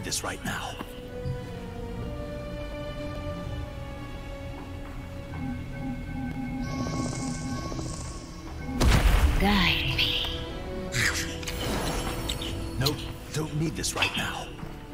this right now. Guide me. Nope, don't need this right now.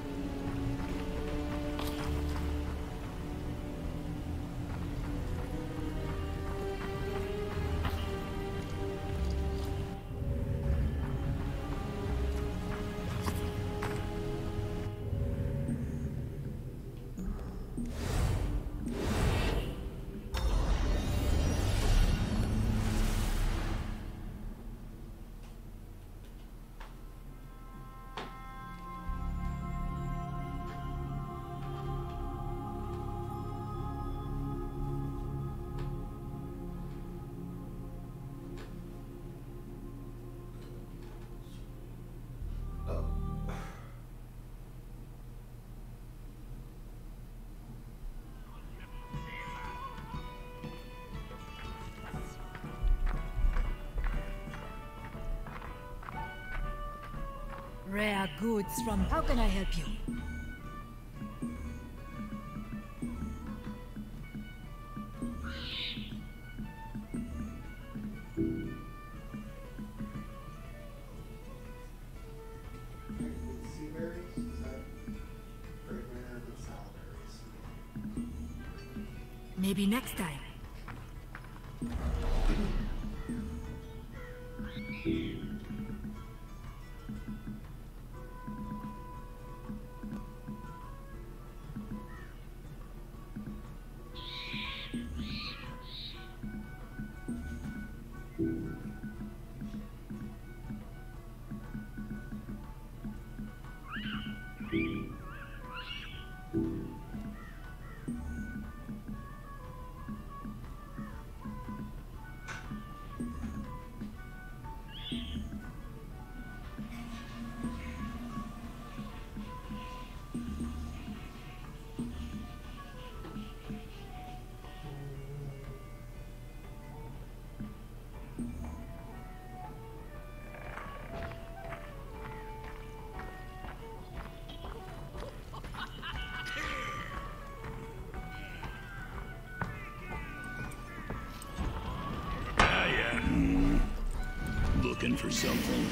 Rare goods from... How can I help you? Maybe next time. Looking for something?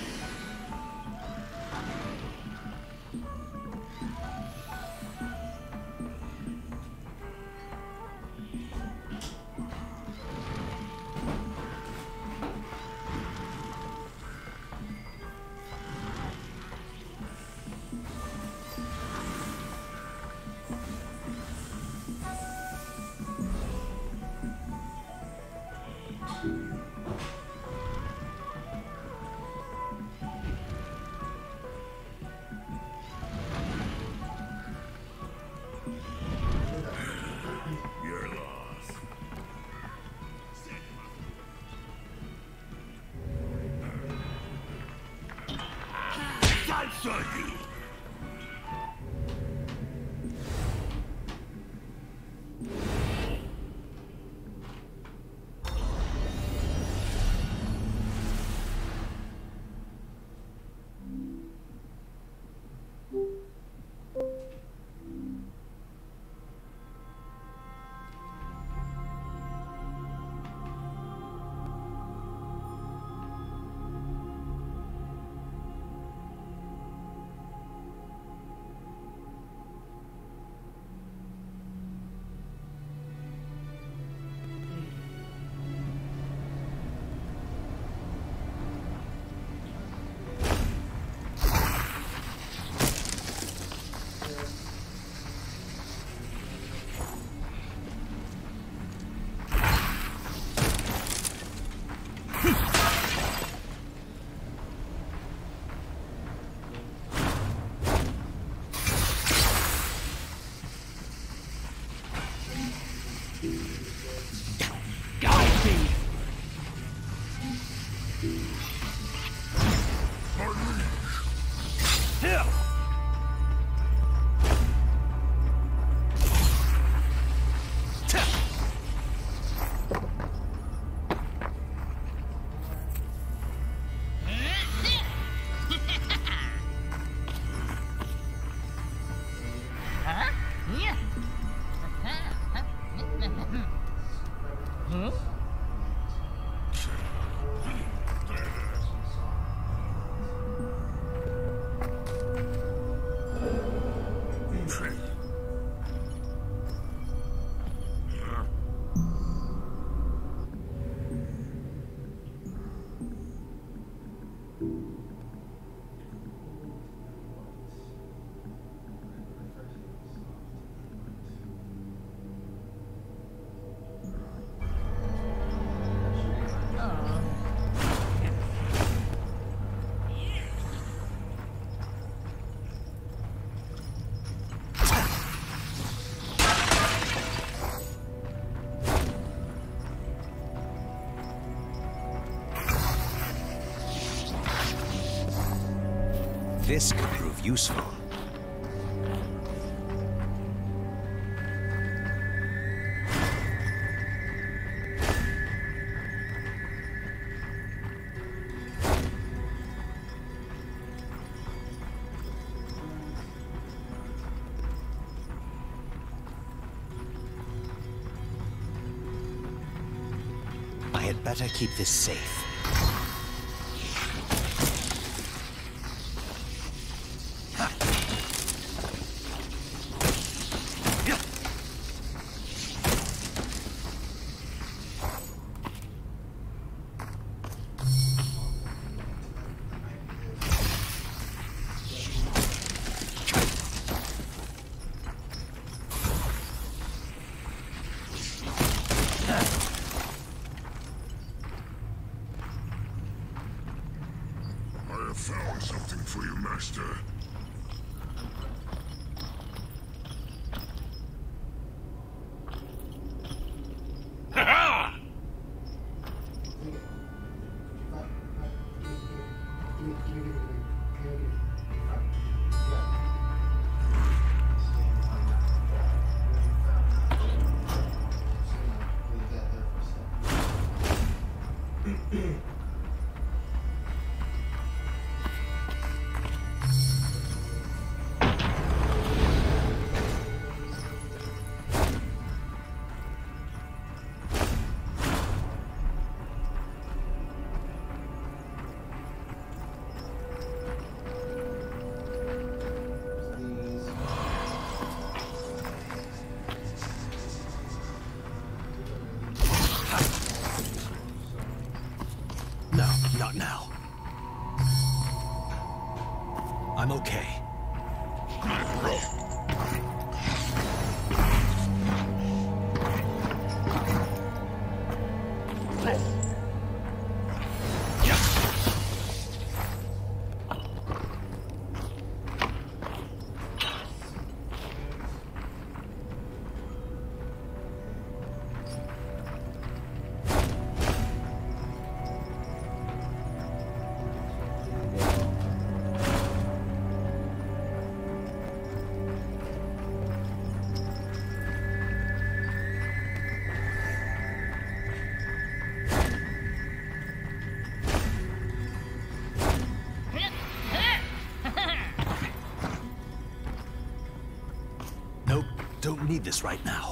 This could prove useful. I had better keep this safe. I have found something for you, Master. No, not now. I'm okay. Nope, don't need this right now.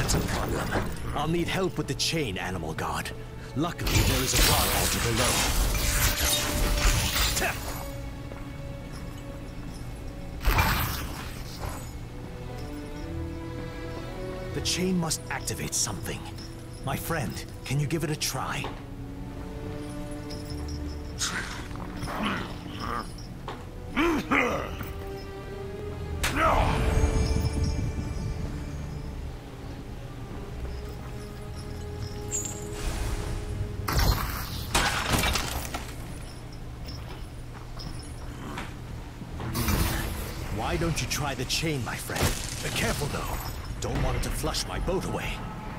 That's a problem. I'll need help with the chain, Animal God. Luckily, there is a guard altar below. The chain must activate something. My friend, can you give it a try? Why don't you try the chain, my friend? Be careful, though. Don't want it to flush my boat away.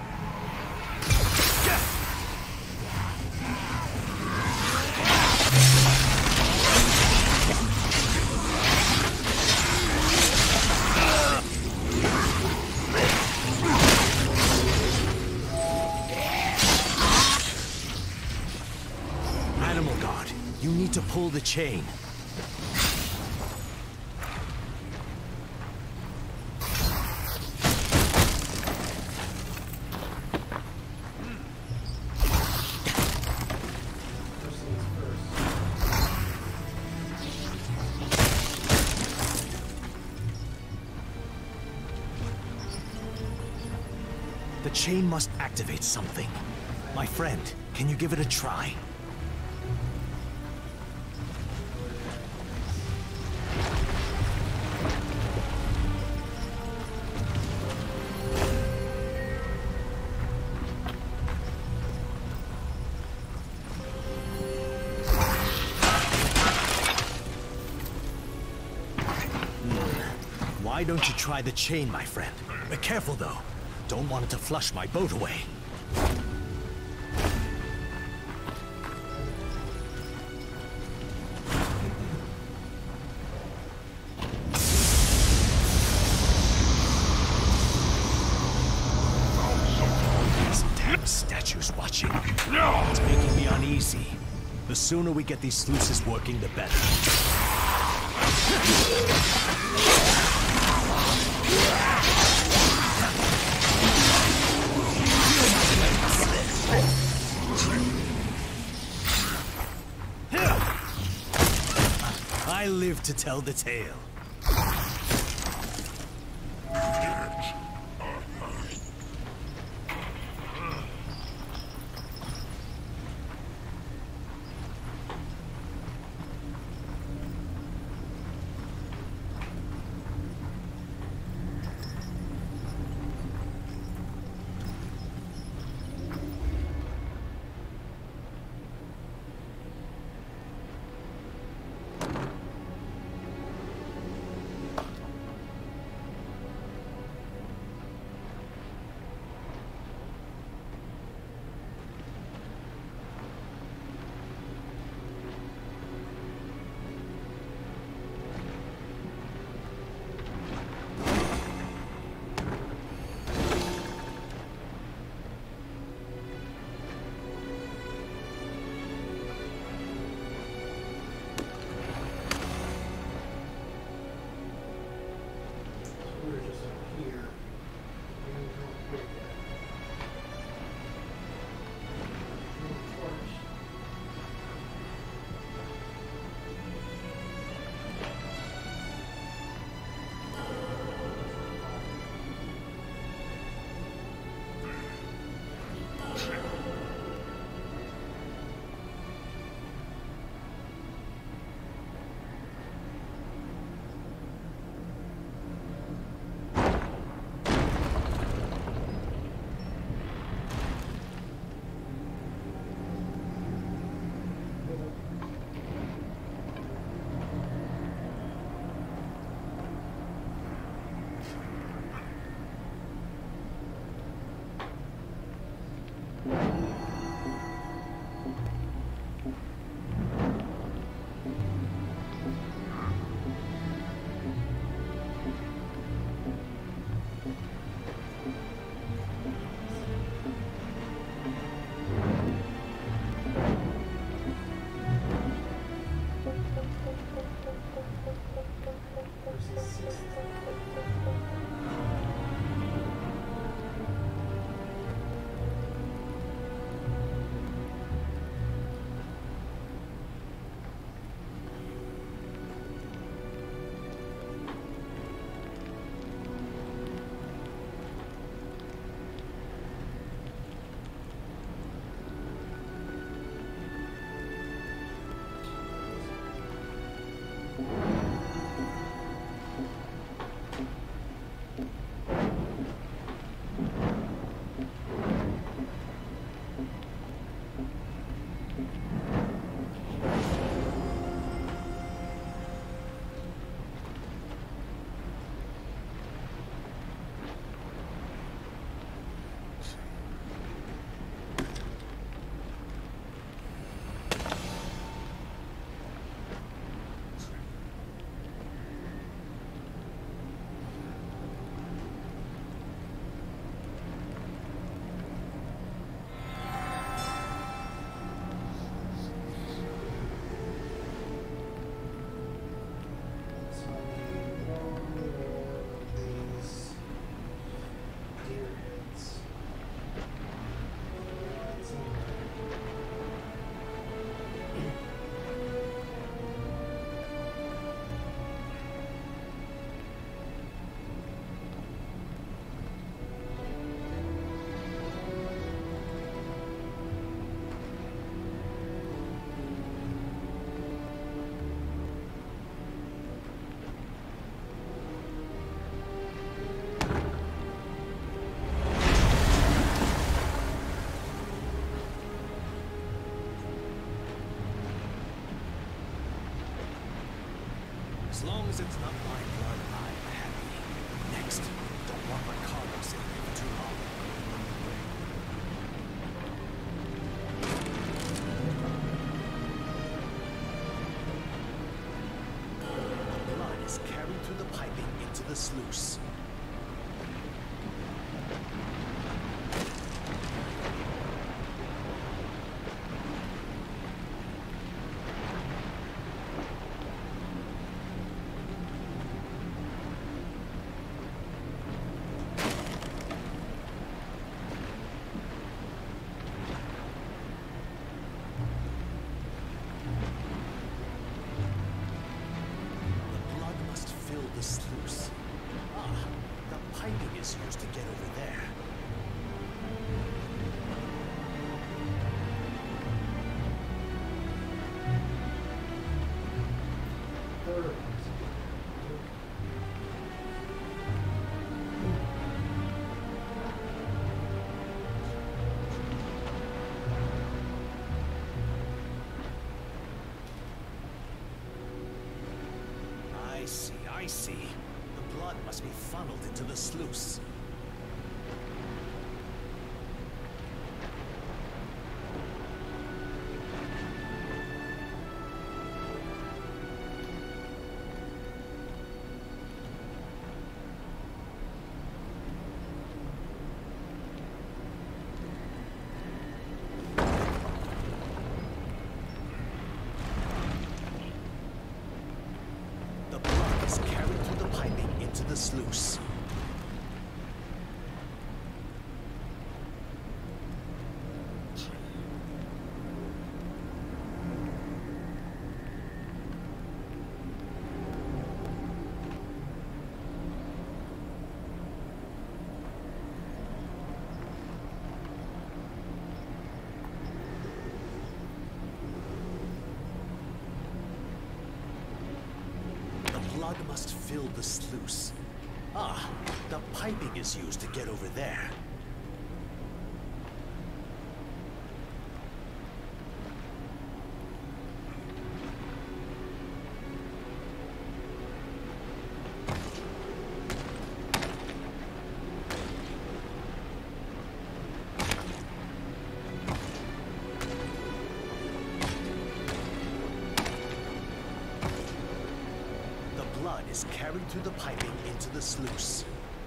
Animal God, you need to pull the chain. The chain must activate something. My friend, can you give it a try? Why don't you try the chain, my friend? Be careful, though. Don't want it to flush my boat away. These damn statues watching. It's making me uneasy. The sooner we get these sluices working, the better. I live to tell the tale. As long as it's not my blood, I'm happy. Next, don't want my cargo sitting there for too long. The blood is carried through the piping into the sluice. The sluice. Ah, the piping is used to get over there. I see. The blood must be funneled into the sluice. Carried through the piping into the sluice. Blood must fill the sluice. Ah, the piping is used to get over there. Blood is carried through the piping into the sluice.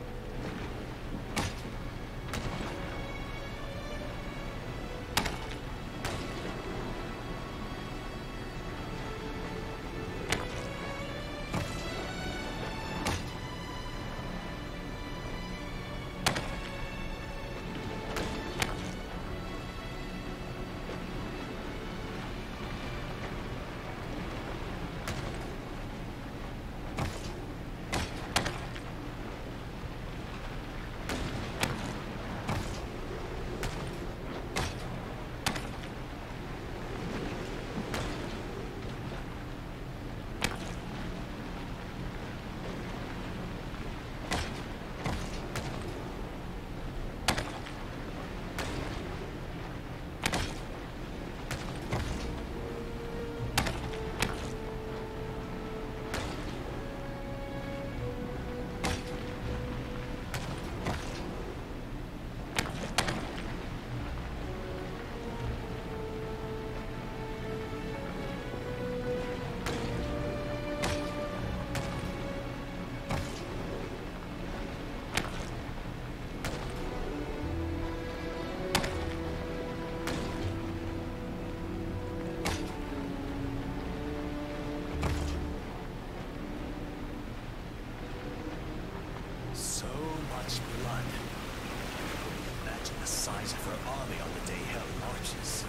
much blood. Imagine the size of her army on the day Hell marches.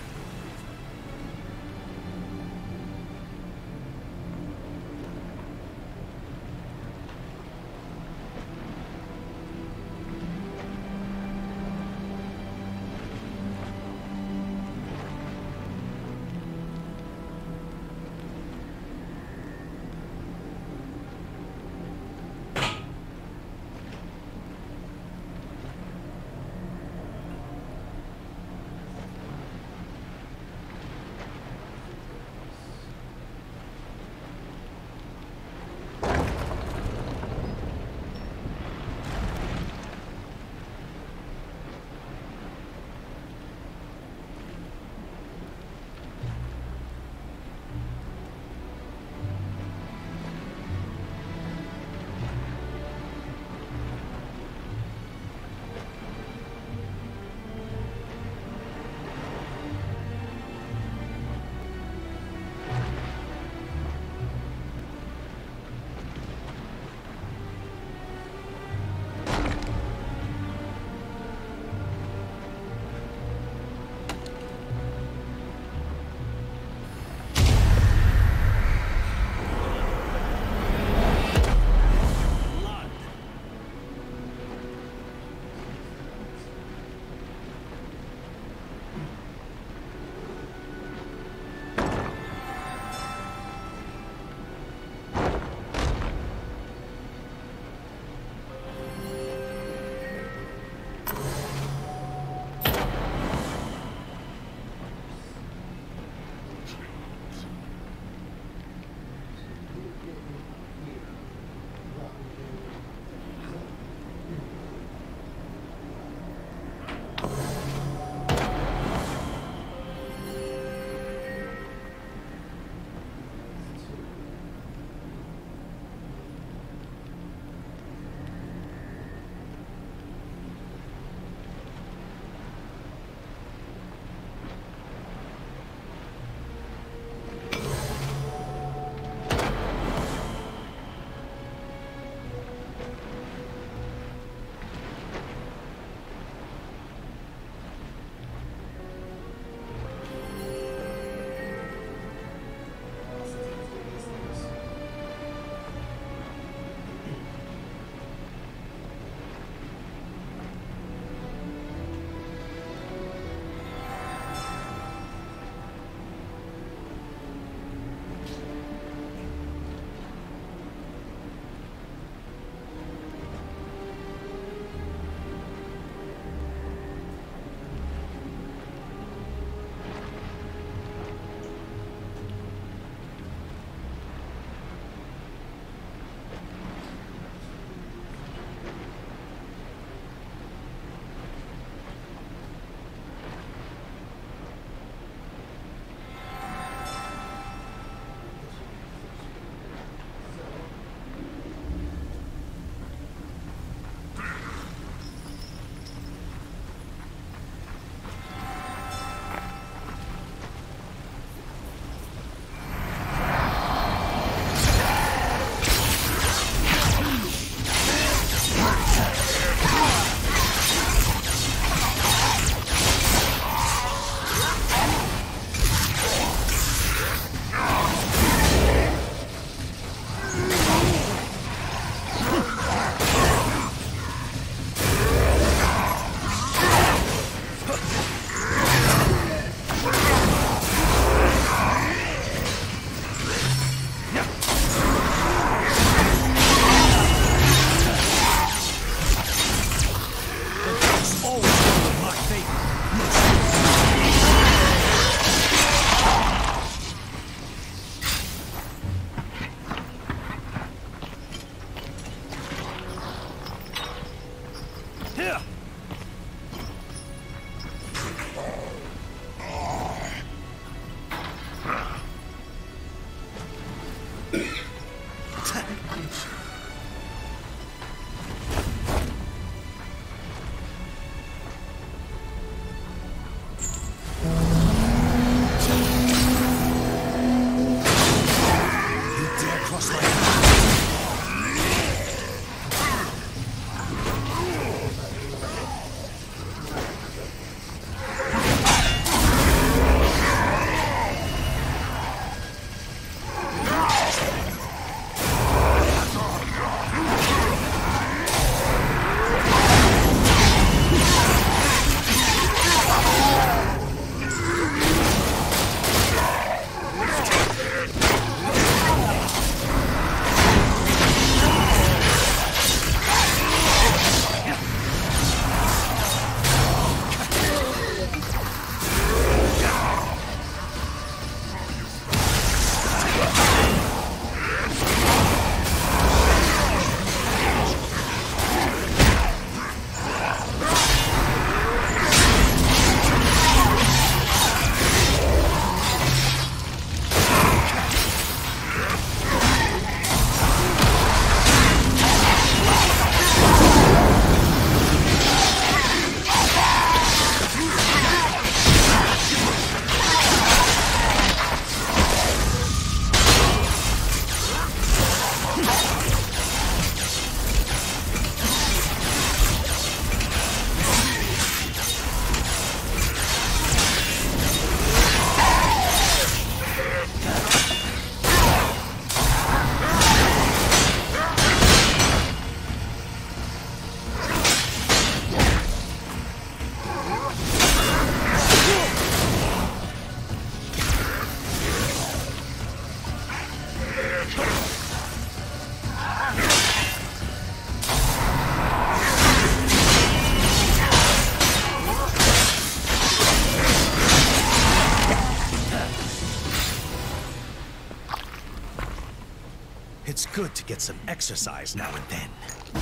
Good to get some exercise now and then.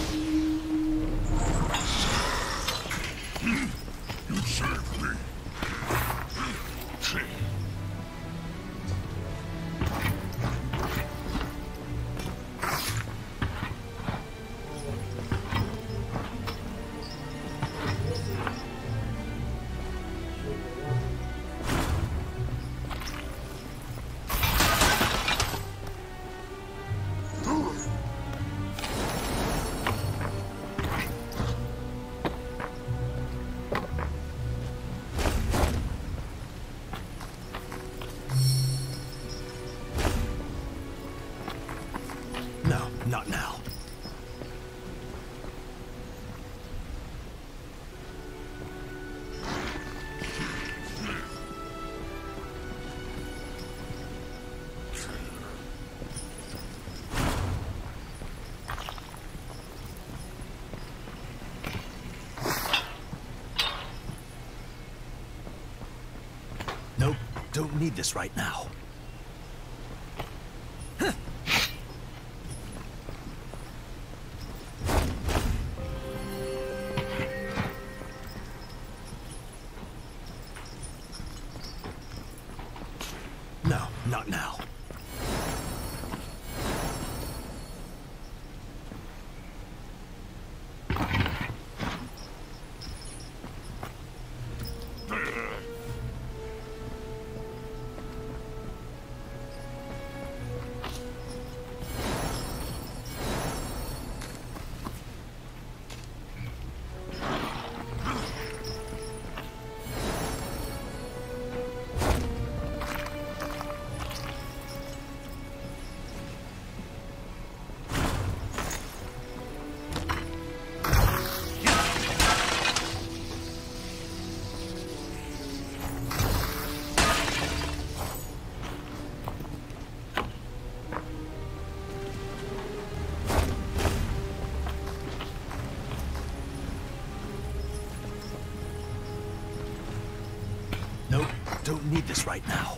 You saved me. No, not now. Nope, don't need this right now. No, not now. Nope, don't need this right now.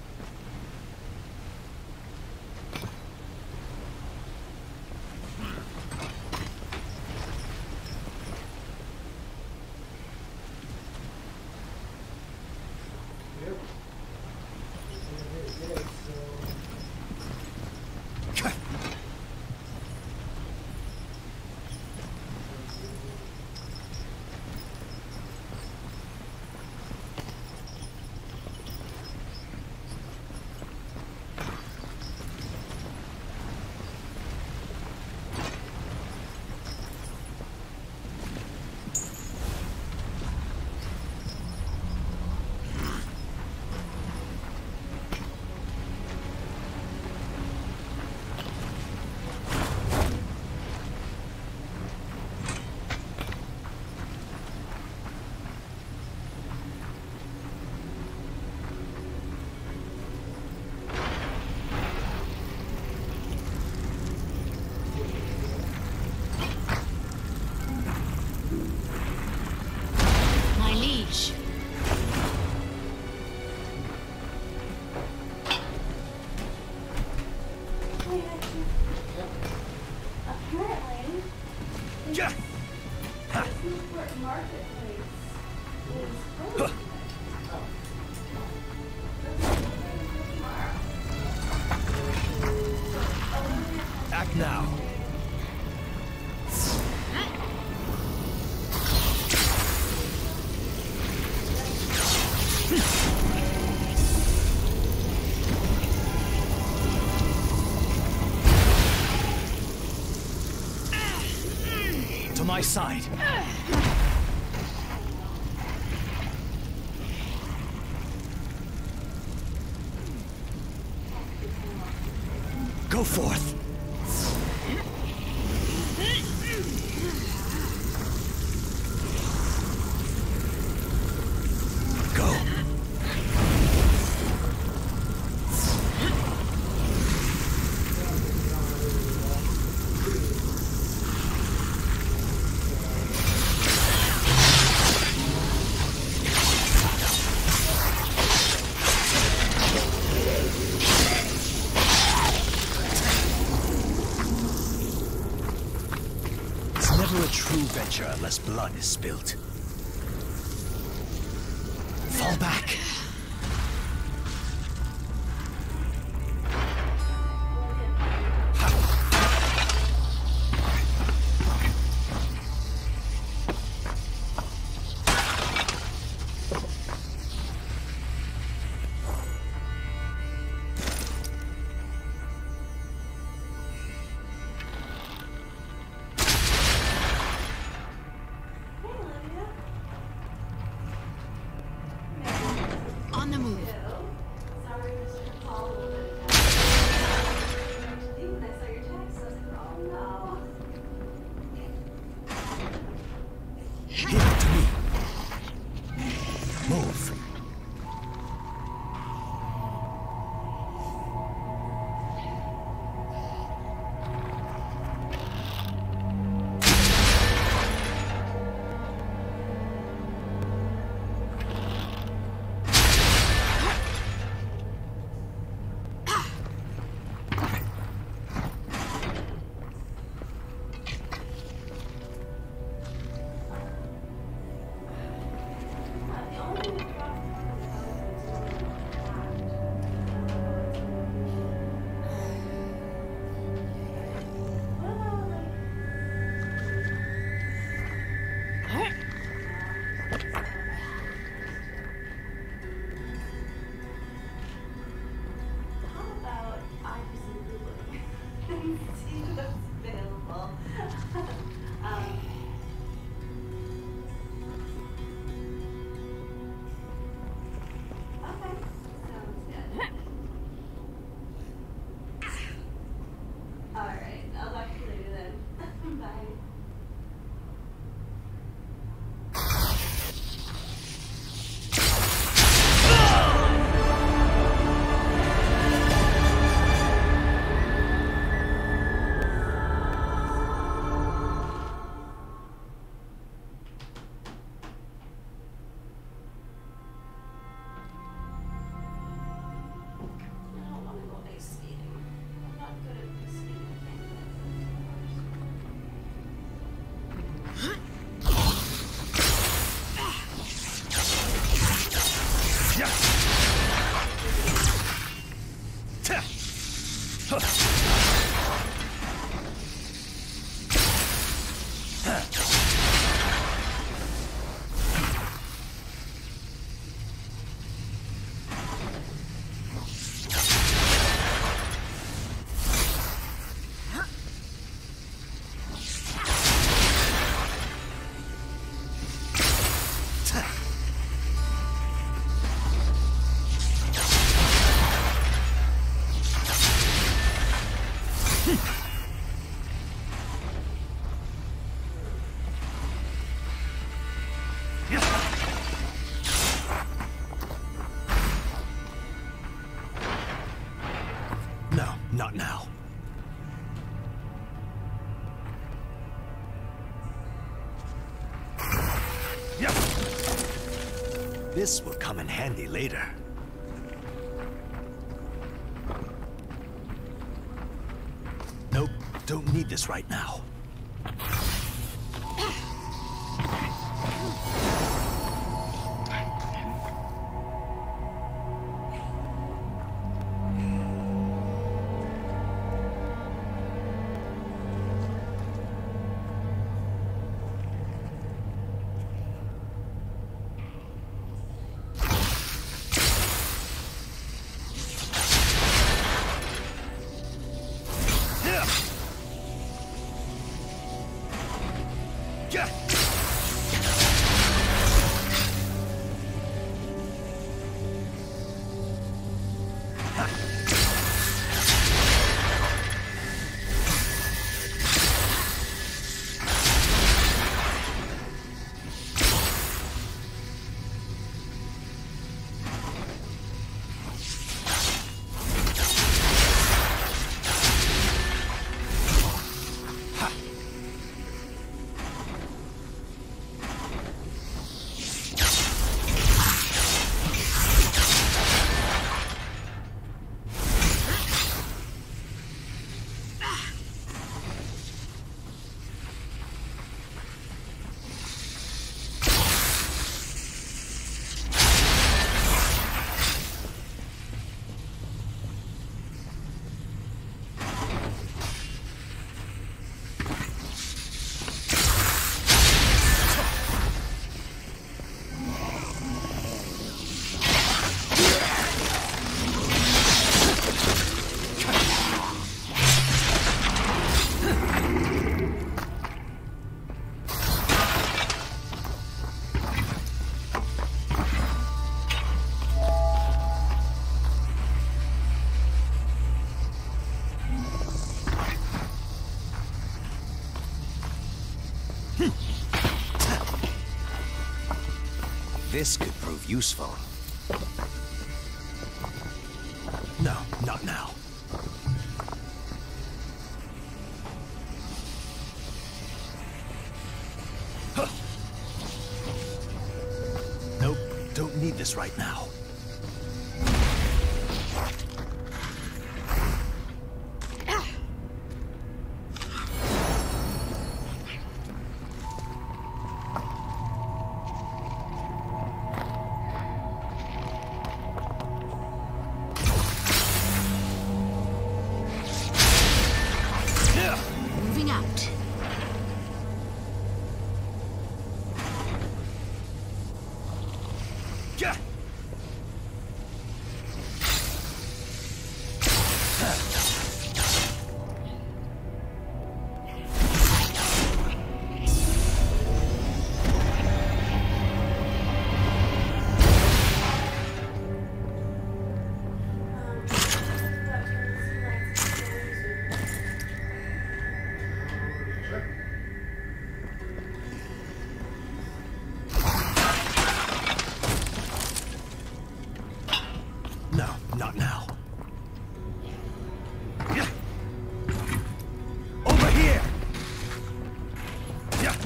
My liege. Apparently, Yeah. the Seaport Marketplace is closed. Act now. To my side. Go forth. Go. blood is spilt. Fall back. On the move. Sorry, Mr. Paul. When I saw your text, I was like, oh no. Give it to me. Move. No, not now. This will come in handy later. Nope, don't need this right now. This could prove useful. No, not now. Huh. Nope, don't need this right now. Moving out. Yeah. No, not now. Yeah. Over here. Yeah.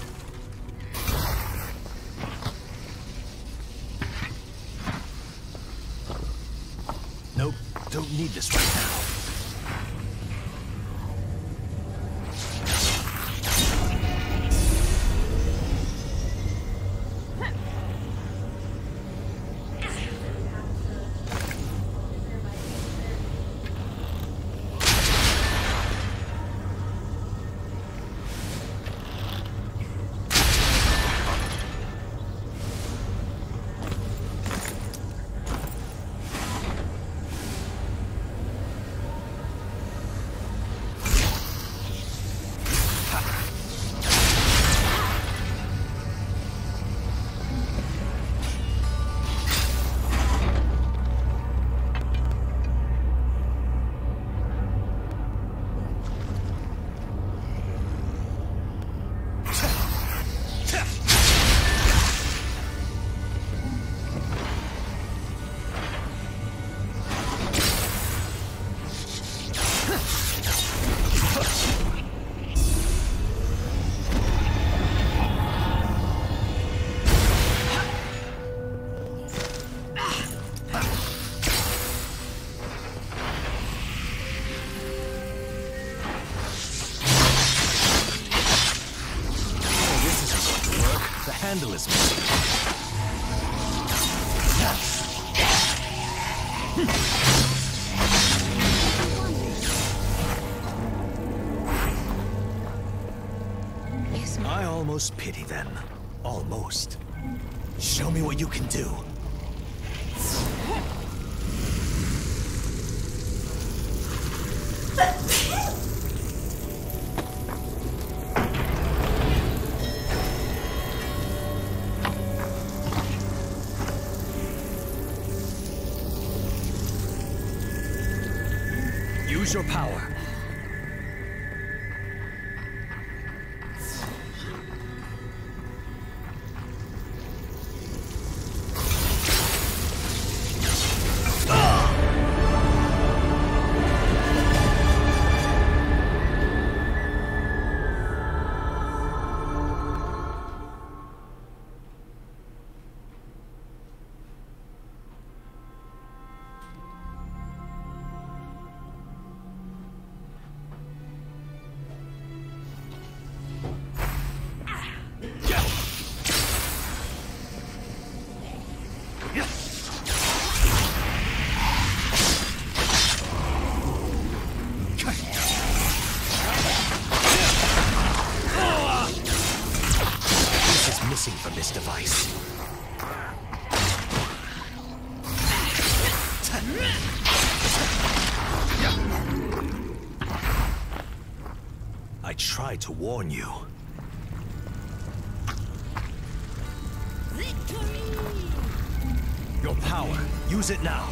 Nope, don't need this right now. The handle is missing. Yes, ma'am. I almost pity them. Almost. Show me what you can do. Use your power. Missing from this device. I tried to warn you. Victory! Your power. Use it now.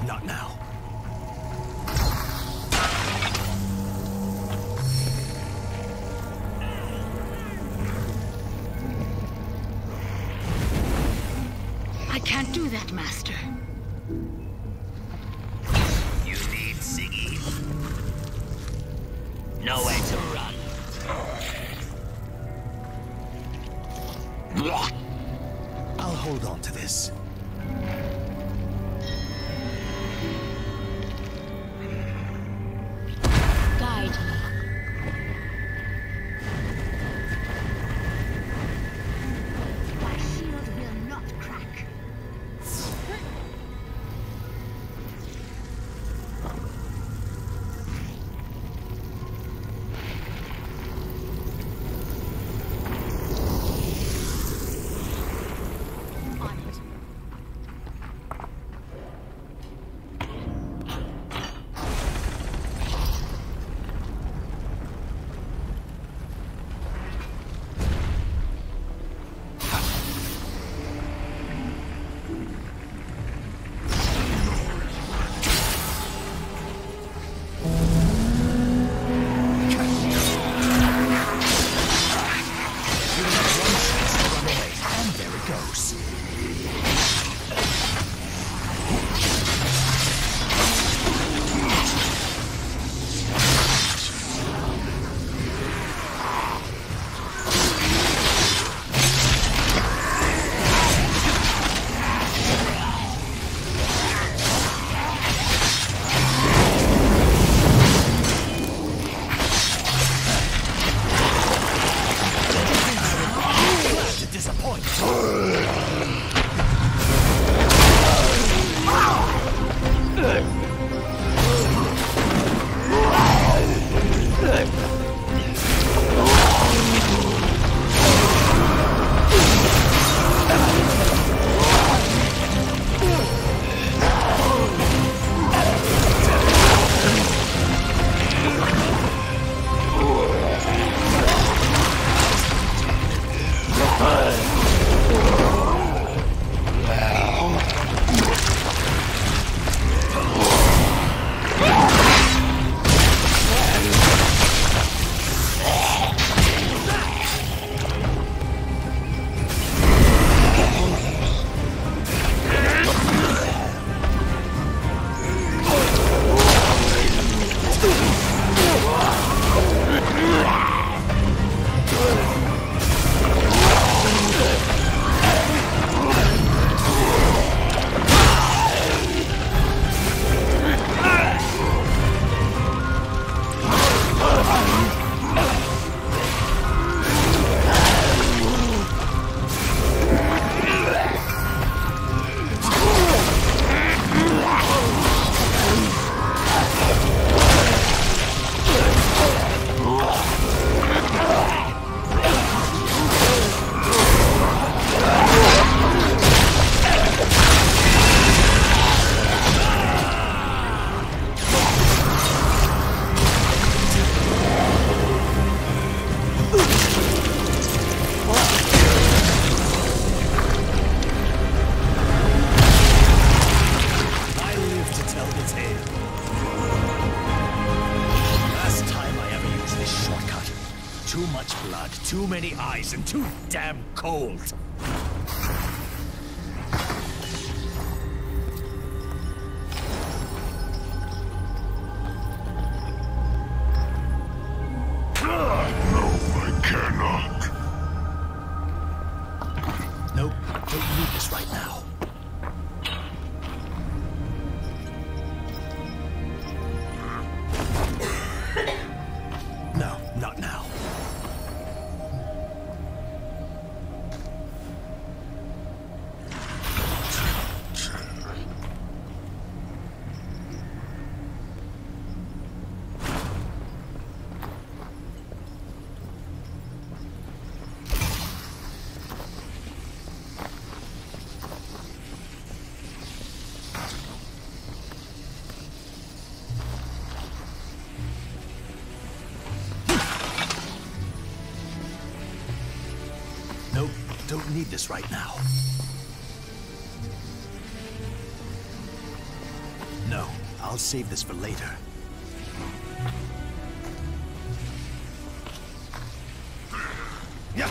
not now. I can't do that, Master. You need Siggy? Nowhere to run. I'll hold on to this. Guide me. My shield will not crack. On it. And there it goes. To disappoint. I live to tell the tale. Last time I ever used this shortcut. Too much blood, too many eyes, and too damn cold. No, I cannot. Nope, don't need this right now. No, not now. Nope, don't need this right now. I'll save this for later. Yeah.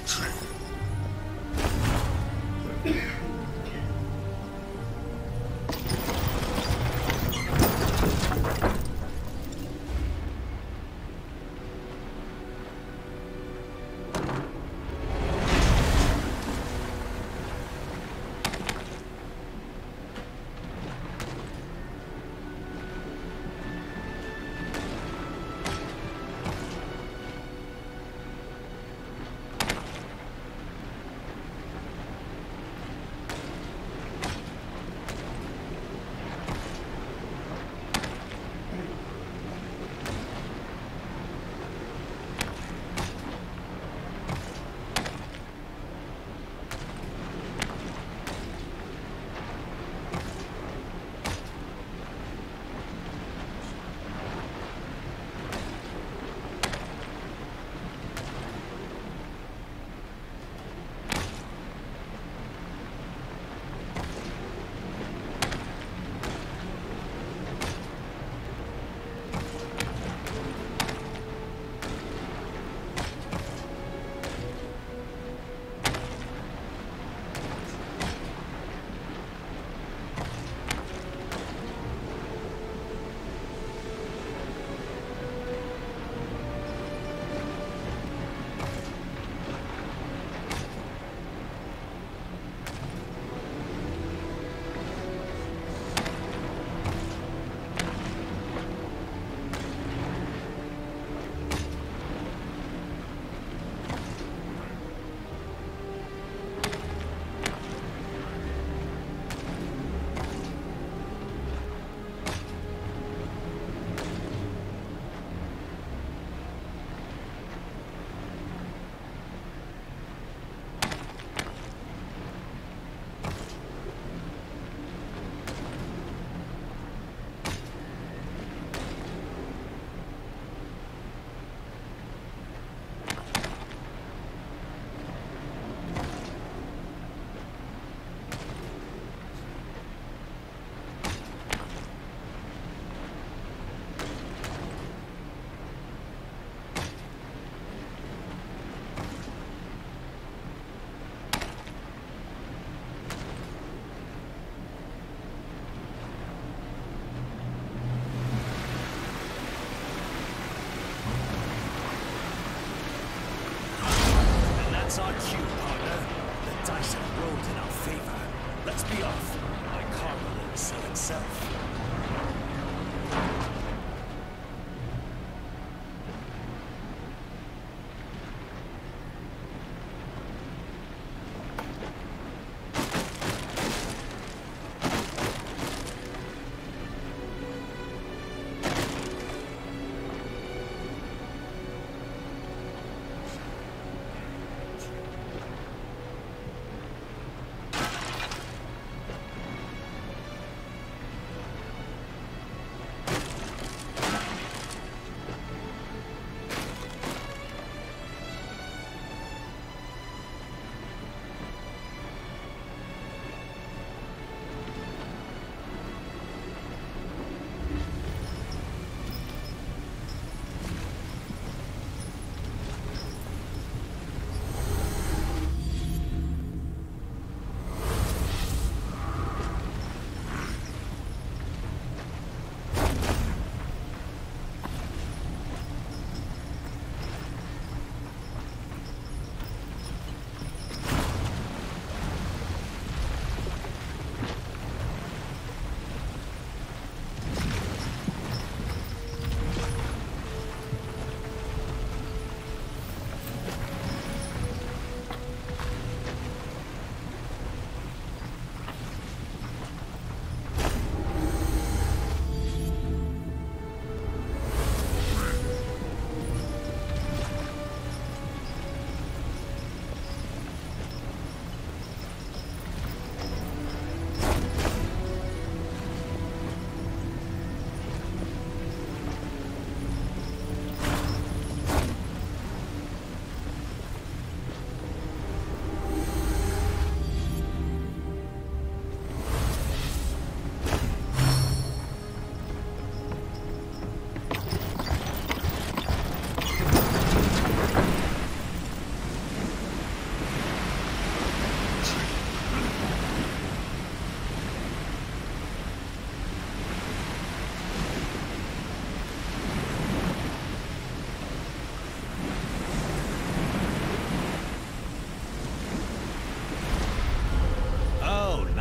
That's our cue, partner. The dice have rolled in our favor. Let's be off. My karma will sell itself.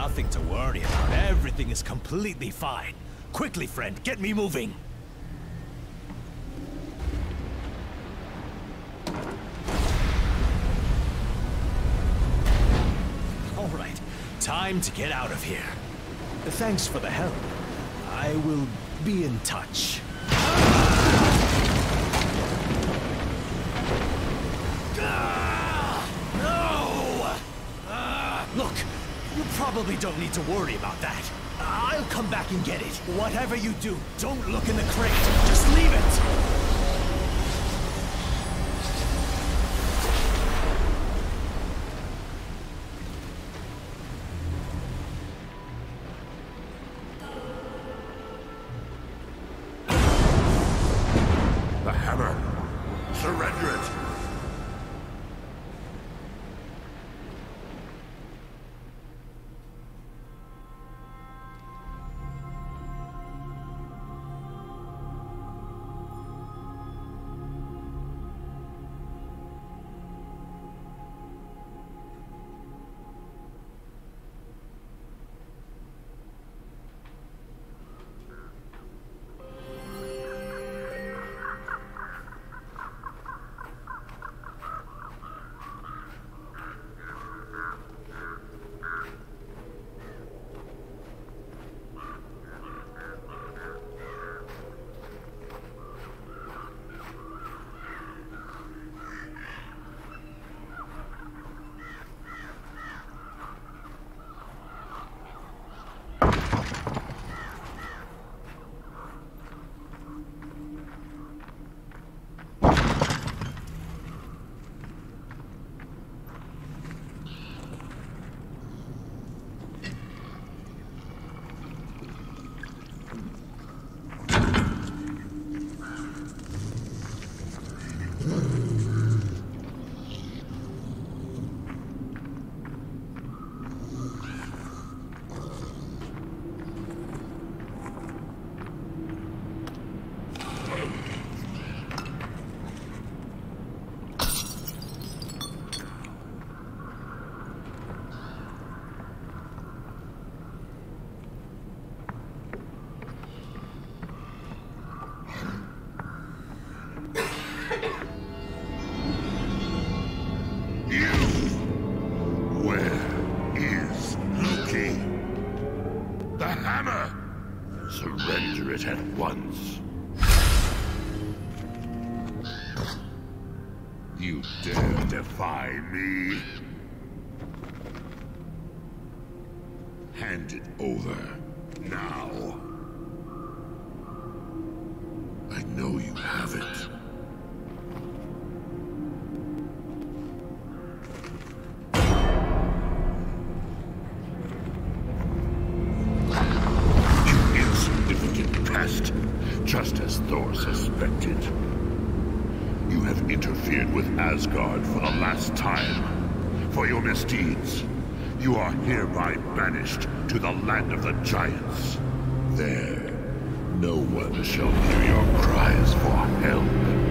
nothing to worry about. Everything is completely fine. Quickly, friend, get me moving. All right, time to get out of here. Thanks for the help. I will be in touch. Look, you probably don't need to worry about that. I'll come back and get it. Whatever you do, don't look in the crate. Just leave it! The hammer. Surrender it. Surrender it at once. You dare defy me? Hand it over, now. I know you have it. Just as Thor suspected. You have interfered with Asgard for the last time. For your misdeeds, you are hereby banished to the land of the giants. There, no one shall hear your cries for help.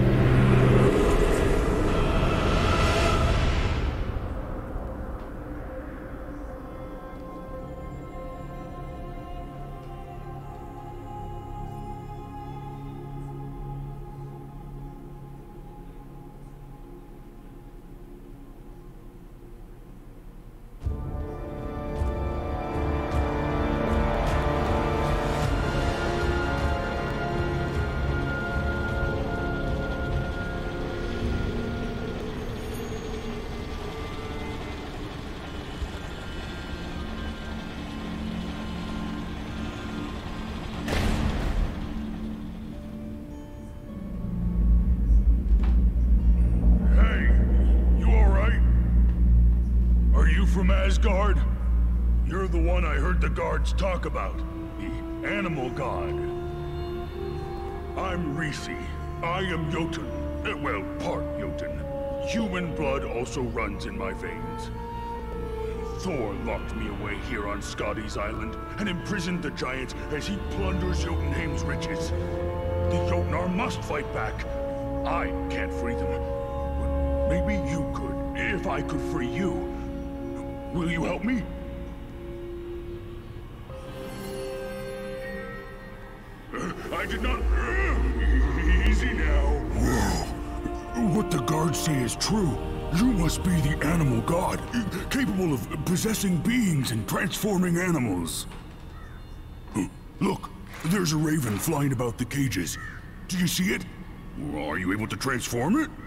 From Asgard? You're the one I heard the guards talk about. The animal god. I'm Risi. I am Jotun. Well, part Jotun. Human blood also runs in my veins. Thor locked me away here on Scotty's Island and imprisoned the giants as he plunders Jotunheim's riches. The Jotnar must fight back. I can't free them. But maybe you could, if I could free you. Will you help me? I did not... Easy now. Whoa. What the guards say is true. You must be the animal god, capable of possessing beings and transforming animals. Look, there's a raven flying about the cages. Do you see it? Are you able to transform it?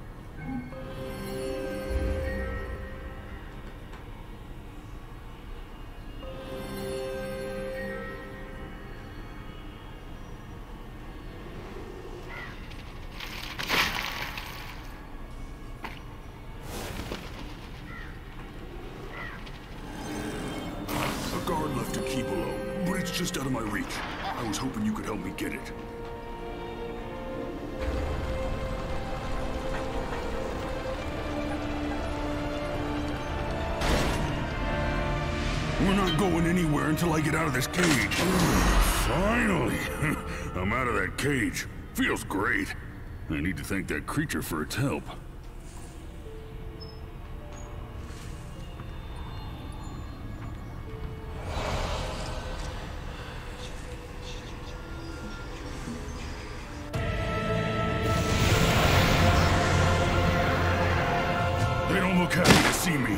A guard left a key below, but it's just out of my reach. I was hoping you could help me get it. We're not going anywhere until I get out of this cage. Finally! I'm out of that cage. Feels great. I need to thank that creature for its help. They don't look happy to see me.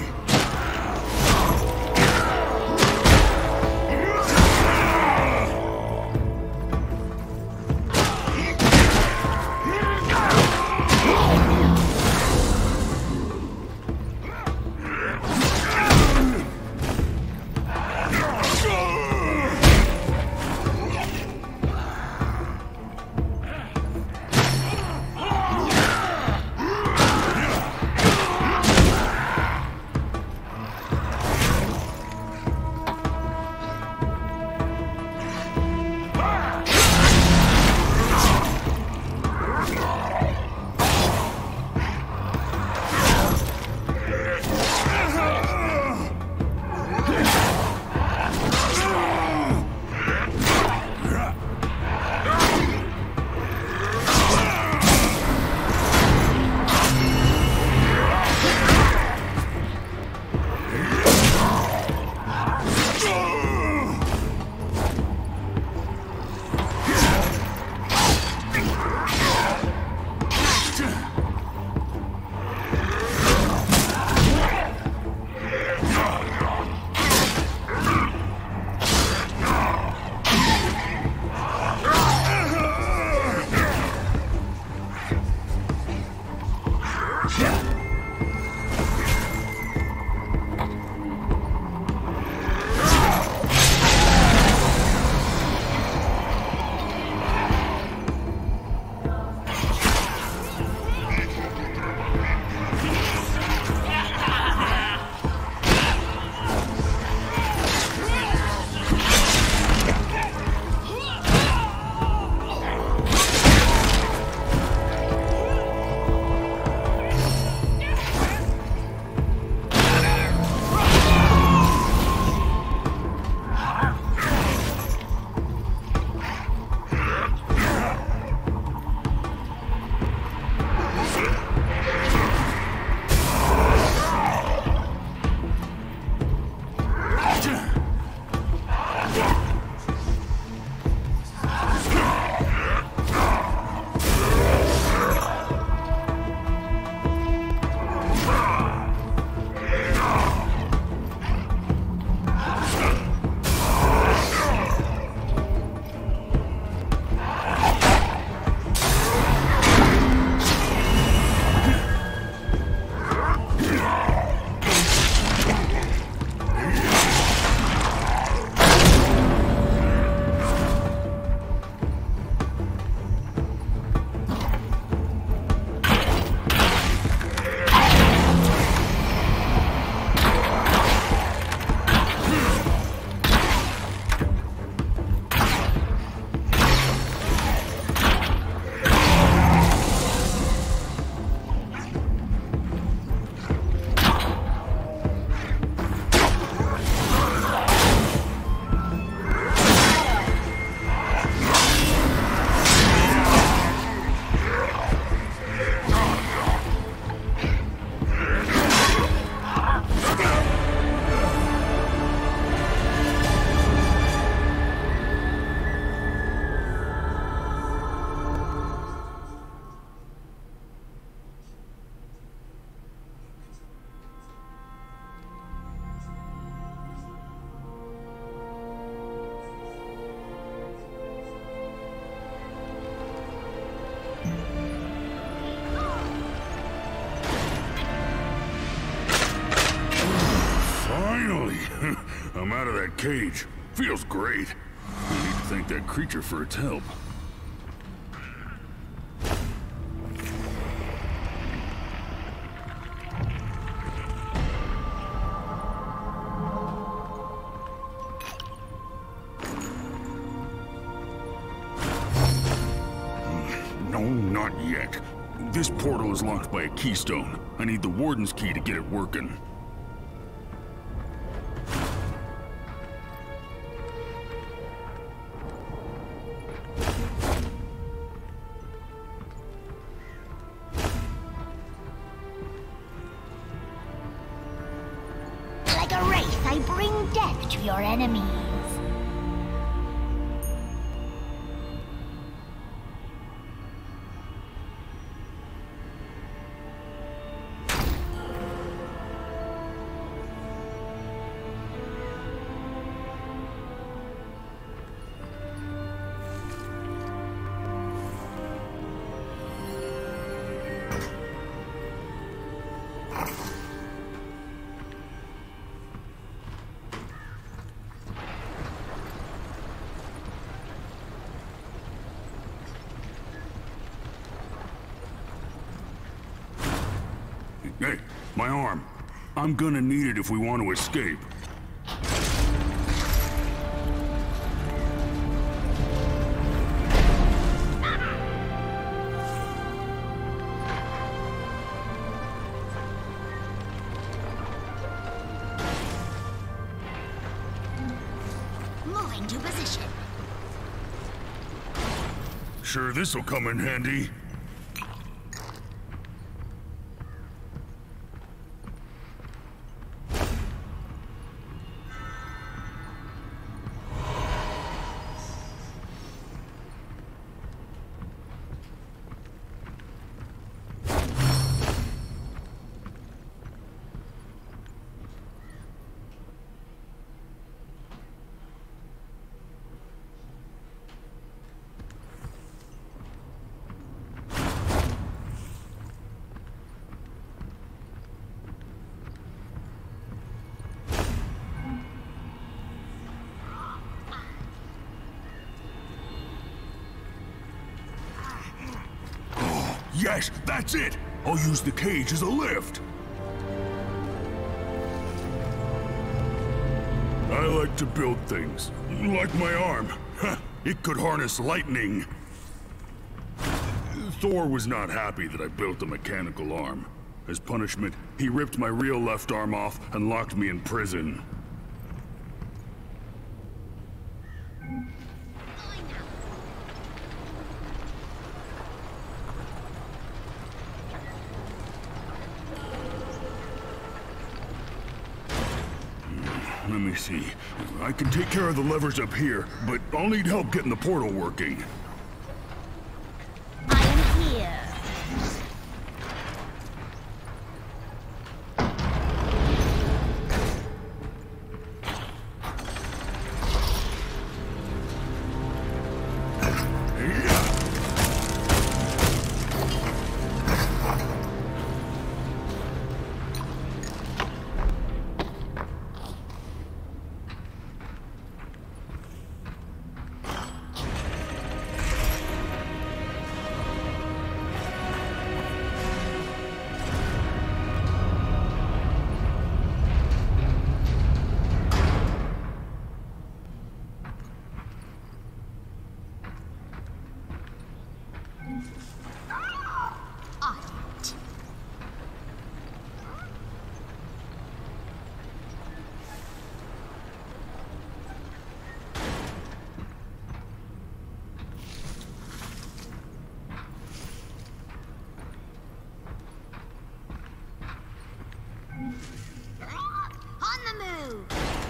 that cage. Feels great. I need to thank that creature for its help. No, not yet. This portal is locked by a keystone. I need the Warden's key to get it working. Like a wraith, I bring death to your enemies. Hey, my arm. I'm gonna need it if we want to escape. Moving to position. Sure, this'll come in handy. Yes, that's it! I'll use the cage as a lift. I like to build things. Like my arm. It could harness lightning. Thor was not happy that I built a mechanical arm. As punishment, he ripped my real left arm off and locked me in prison. Let me see. I can take care of the levers up here, but I'll need help getting the portal working. I am here. On the move!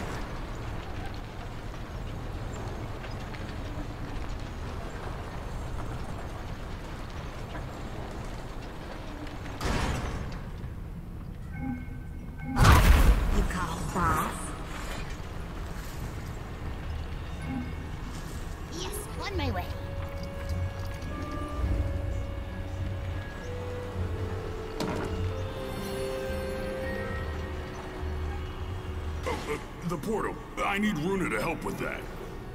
You can't pass. Yes, on my way. The portal. I need Runa to help with that.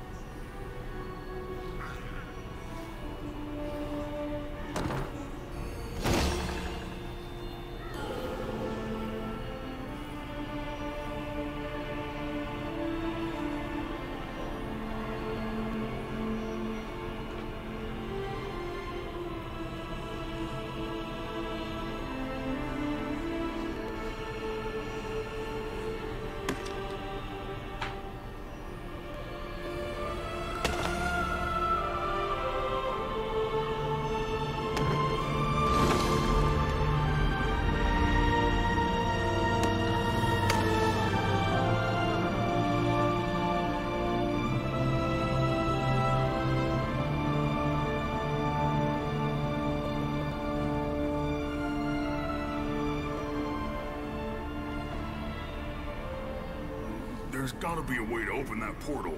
There's gotta be a way to open that portal.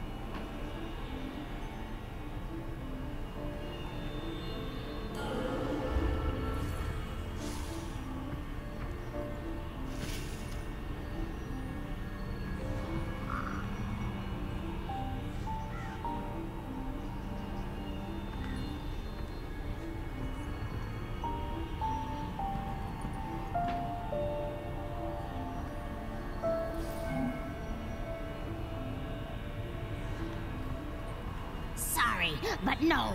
Sorry, but no.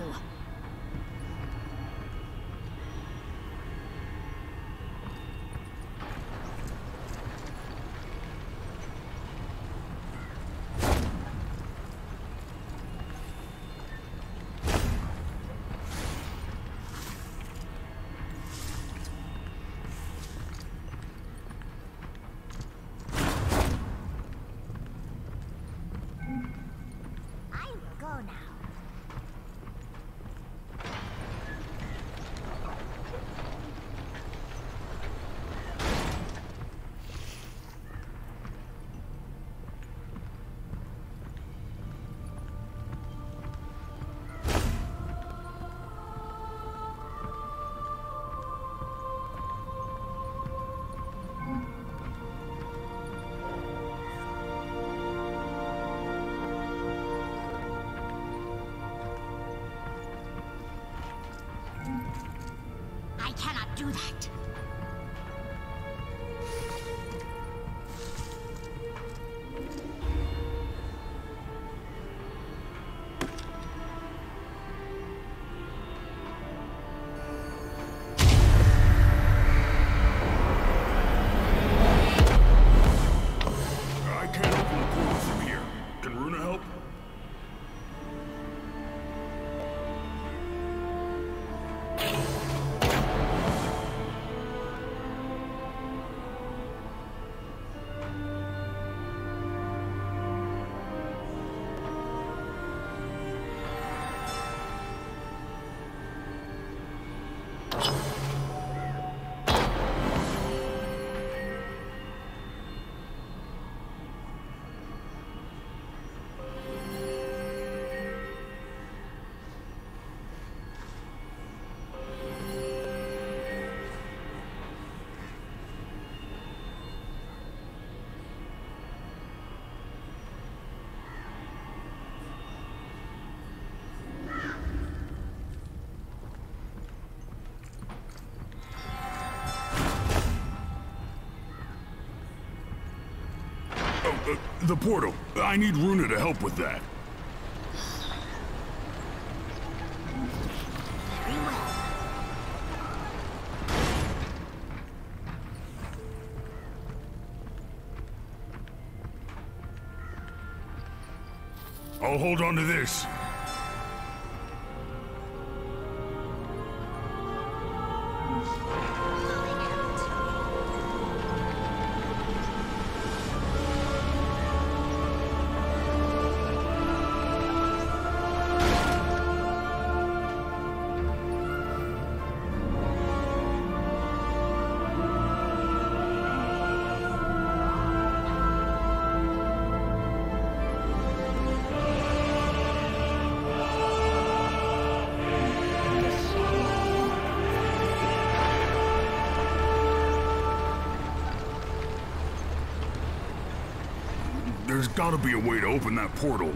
I will go now. I cannot do that. I can't open the portal from here. Can Runa help? The portal. I need Runa to help with that. Very well. I'll hold on to this. There's gotta be a way to open that portal.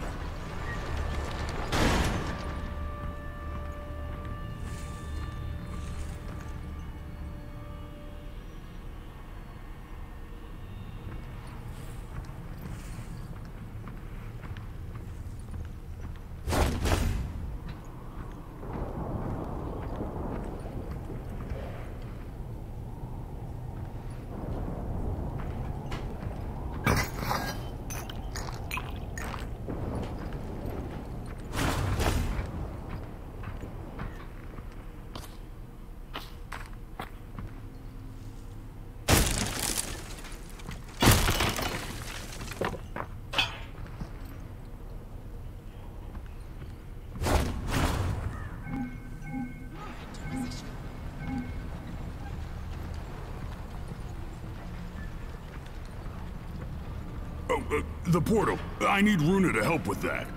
The portal. I need Runa to help with that.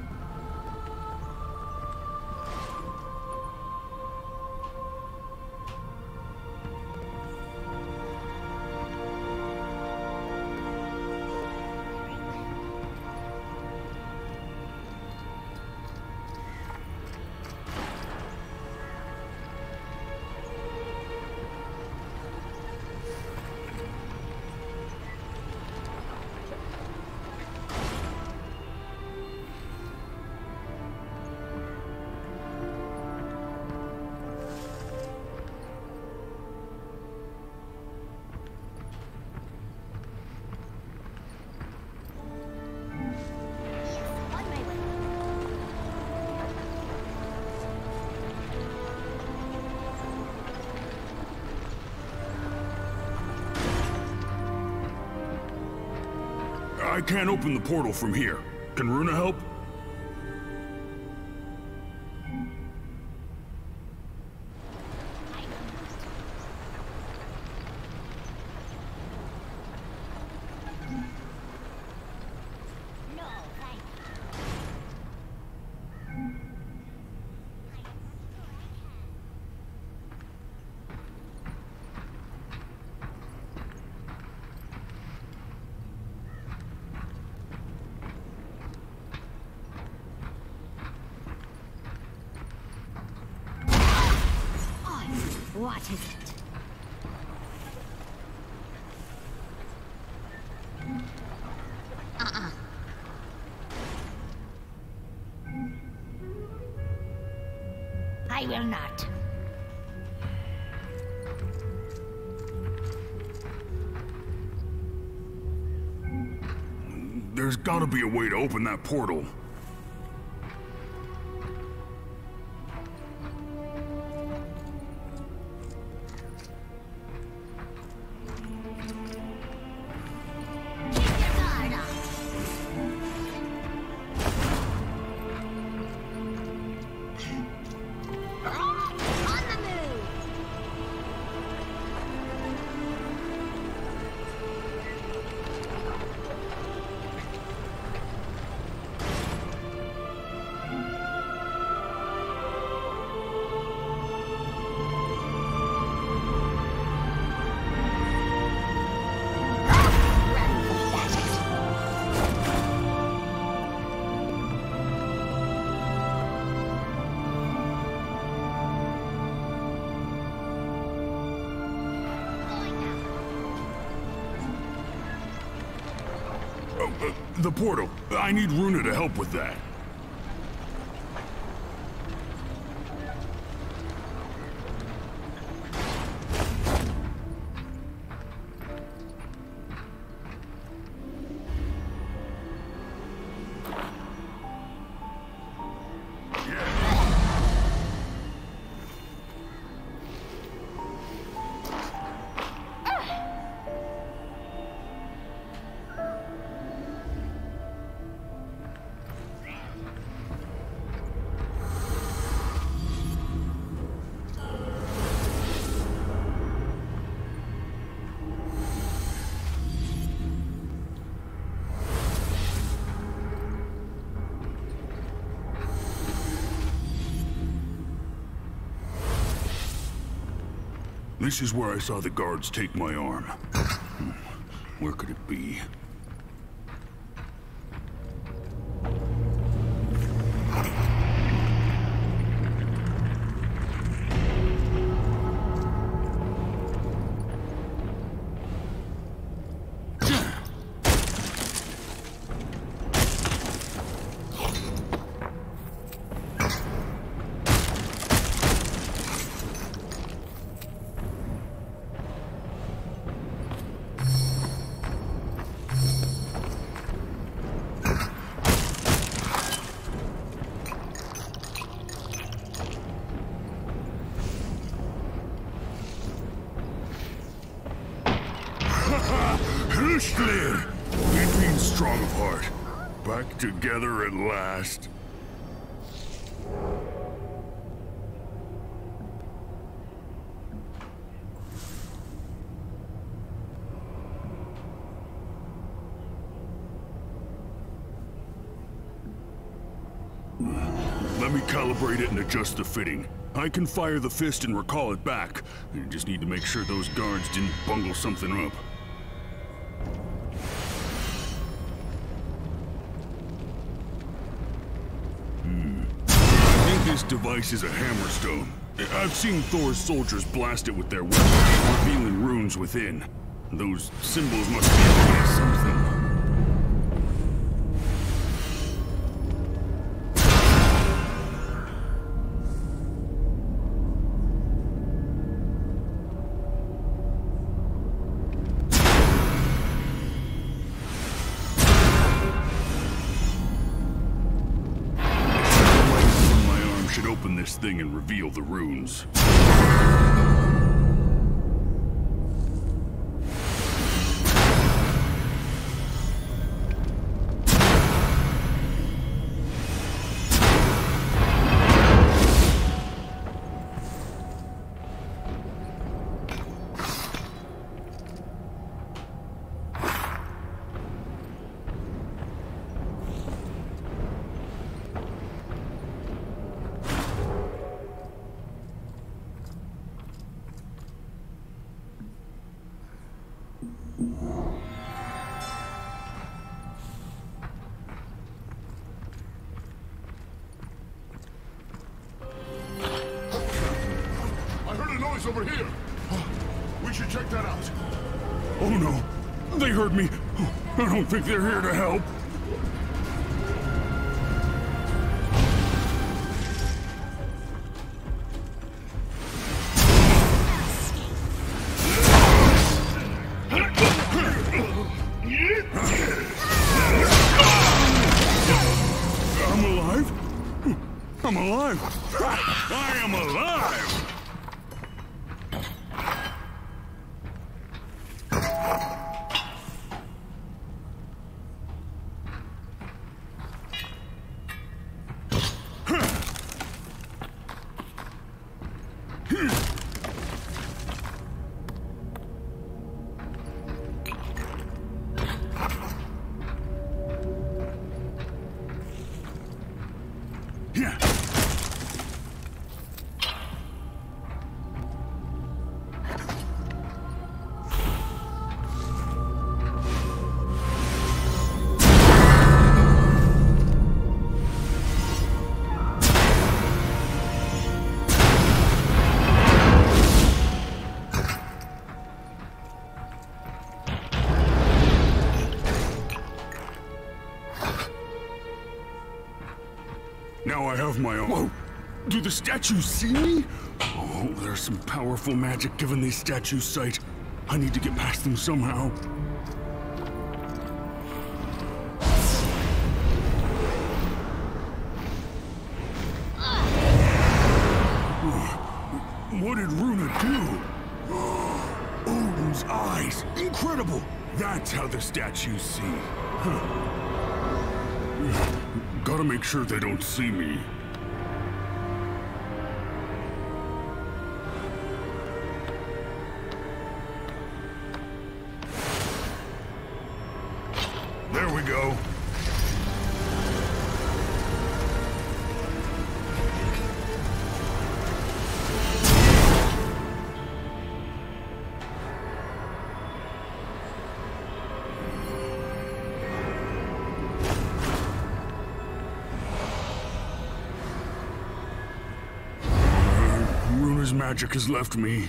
I can't open the portal from here. Can Runa help? What is it? I will not. There's gotta be a way to open that portal. The portal. I need Runa to help with that. This is where I saw the guards take my arm. Where could it be? Sklir! It means strong of heart. Back together at last. Let me calibrate it and adjust the fitting. I can fire the fist and recall it back. I just need to make sure those guards didn't bungle something up. I think this device is a hammerstone. I've seen Thor's soldiers blast it with their weapons, revealing runes within. Those symbols must be a way of something. This thing and reveal the runes. Over here. We should check that out. Oh no, they heard me. I don't think they're here to help. I'm alive? I'm alive. I am alive. Now I have my own. Whoa! Do the statues see me? Oh, there's some powerful magic given these statues sight. I need to get past them somehow. What did Runa do? Odin's eyes! Incredible! That's how the statues see. Huh. Gotta make sure they don't see me. There we go. Runa's magic has left me.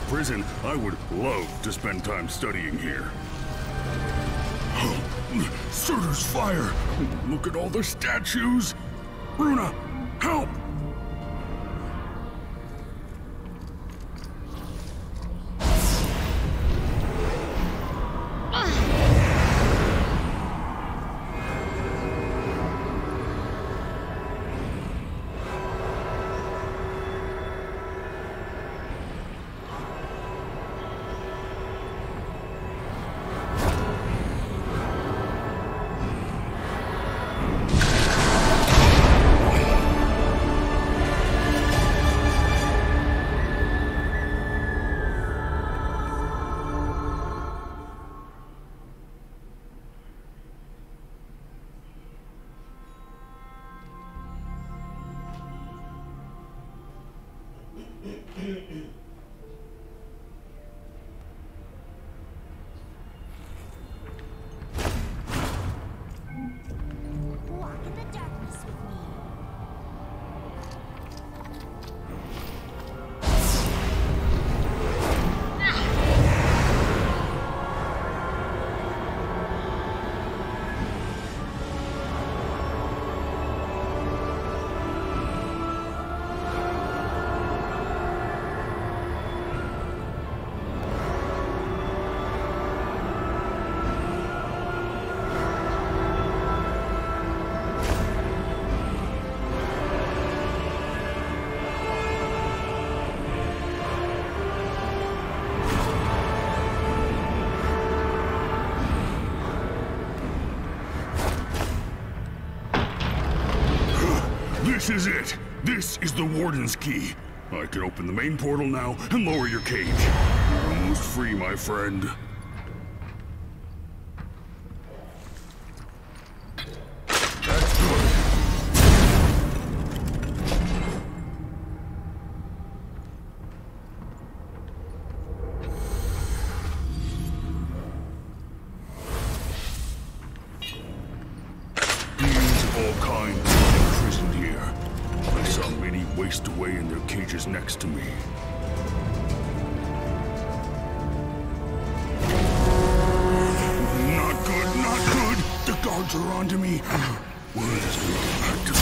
prison, I would love to spend time studying here. Surtur's fire! Look at all the statues! Runa, help! Walk in the darkness with me. This is it! This is the Warden's key. I can open the main portal now and lower your cage. You're almost free, my friend. That's good. Beings of all kinds are imprisoned here. I saw many waste away in their cages next to me. Not good, not good! The guards are onto me! Word is gonna get back to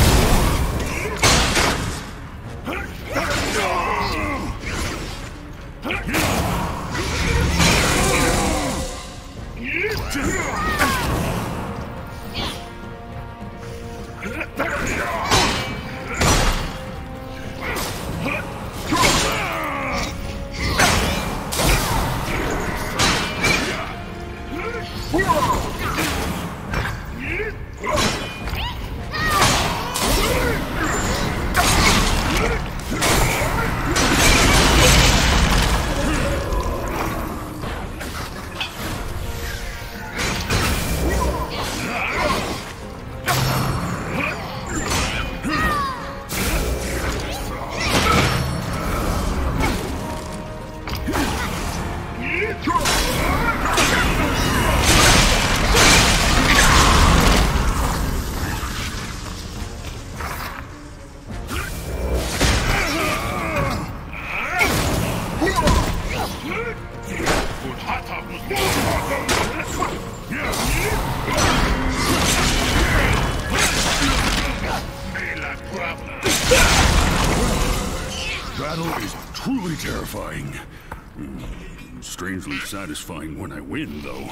Battle is truly terrifying. Strangely satisfying when I win, though.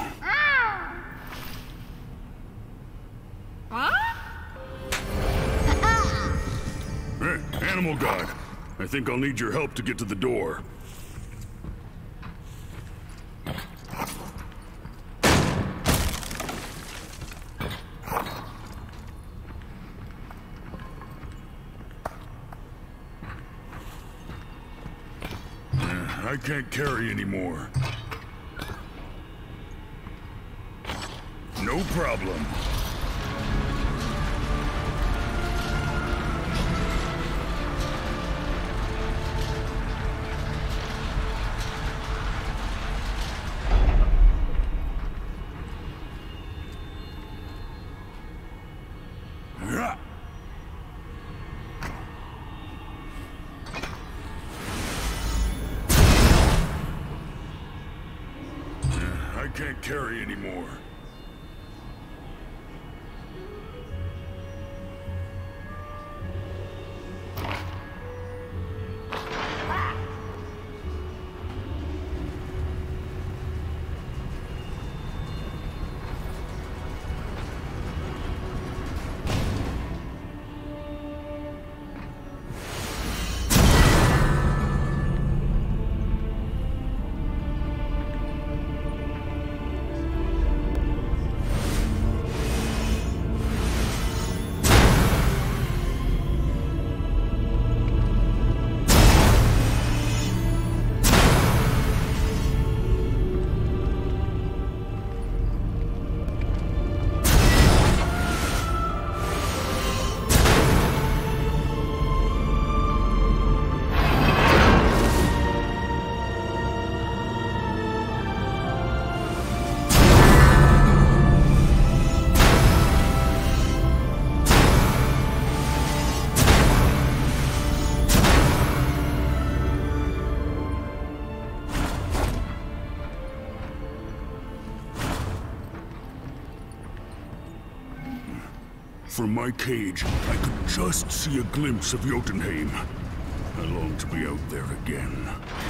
Hey, Animal God. I think I'll need your help to get to the door. I can't carry anymore. No problem. carry anymore. From my cage, I could just see a glimpse of Jotunheim. I long to be out there again.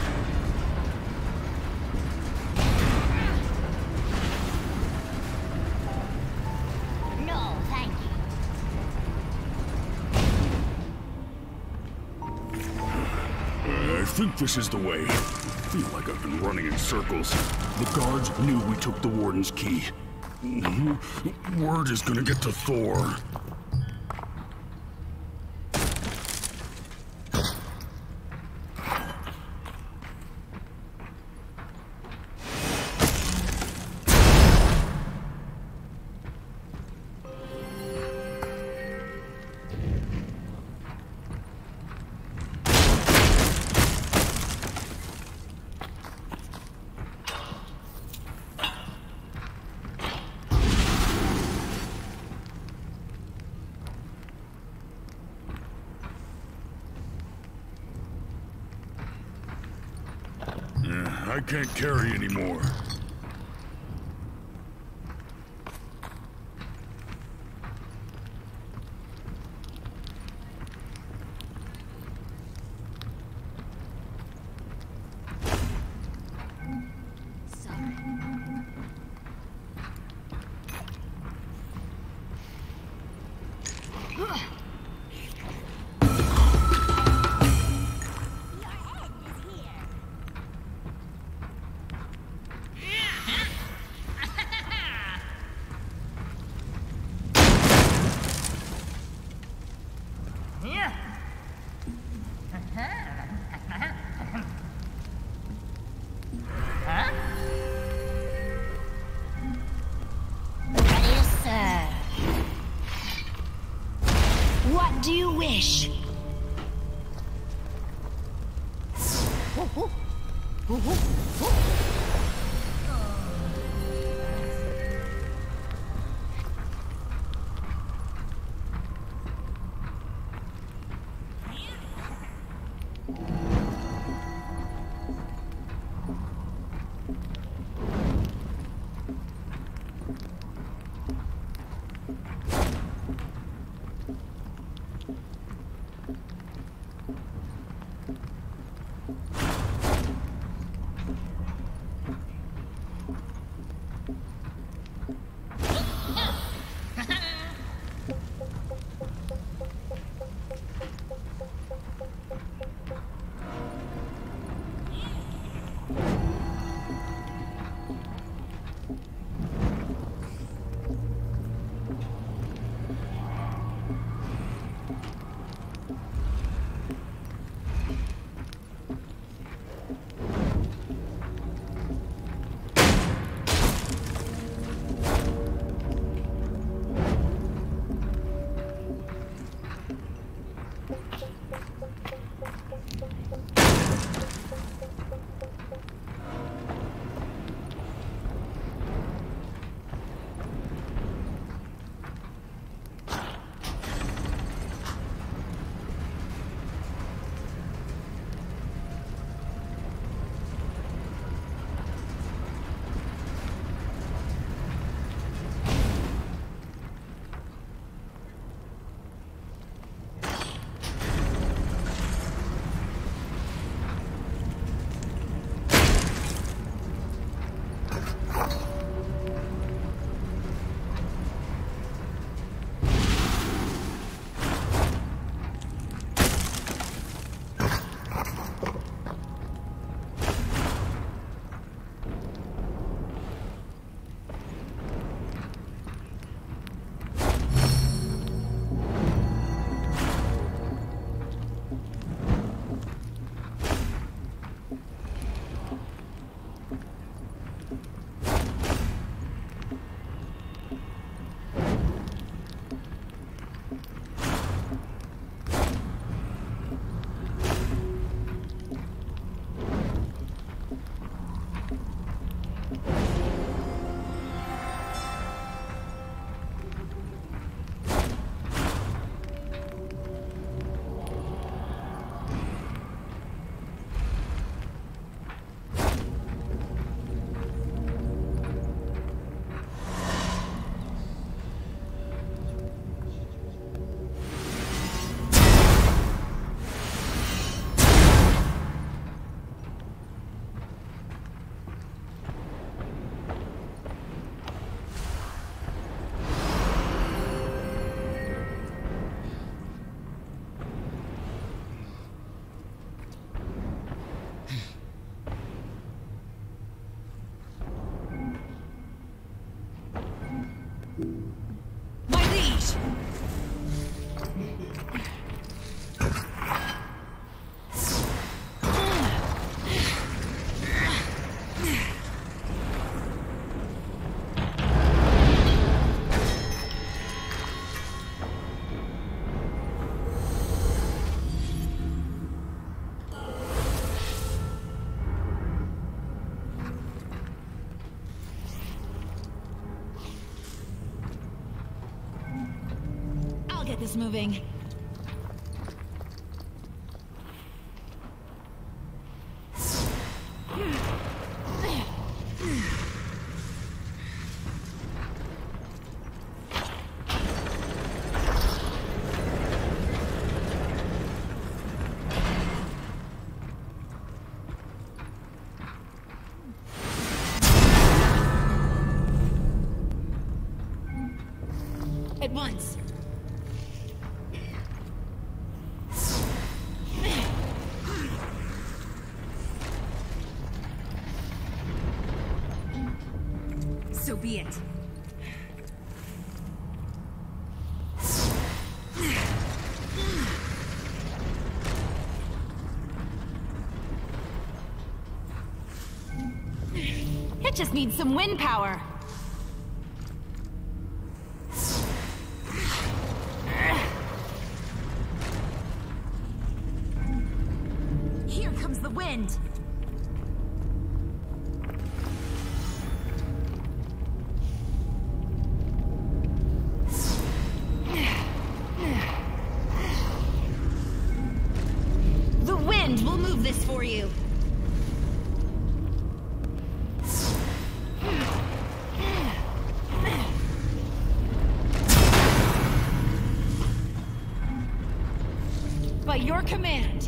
No, thank you. I think this is the way. I feel like I've been running in circles. The guards knew we took the Warden's key. Word is gonna get to Thor. I can't carry anymore. What do you wish? My liege! Get this moving. At once. So be it. It just needs some wind power. Here comes the wind. We'll move this for you. By your command.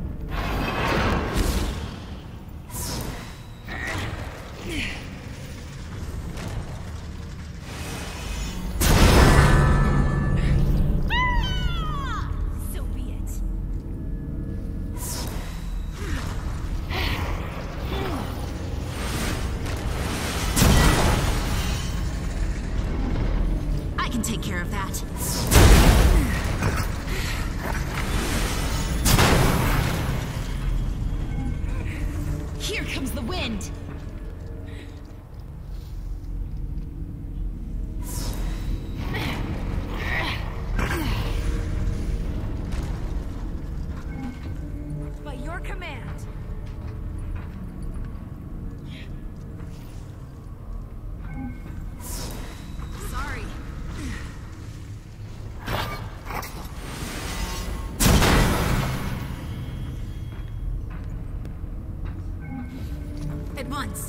Take care of that. Here comes the wind. By your command. Sorry. At once.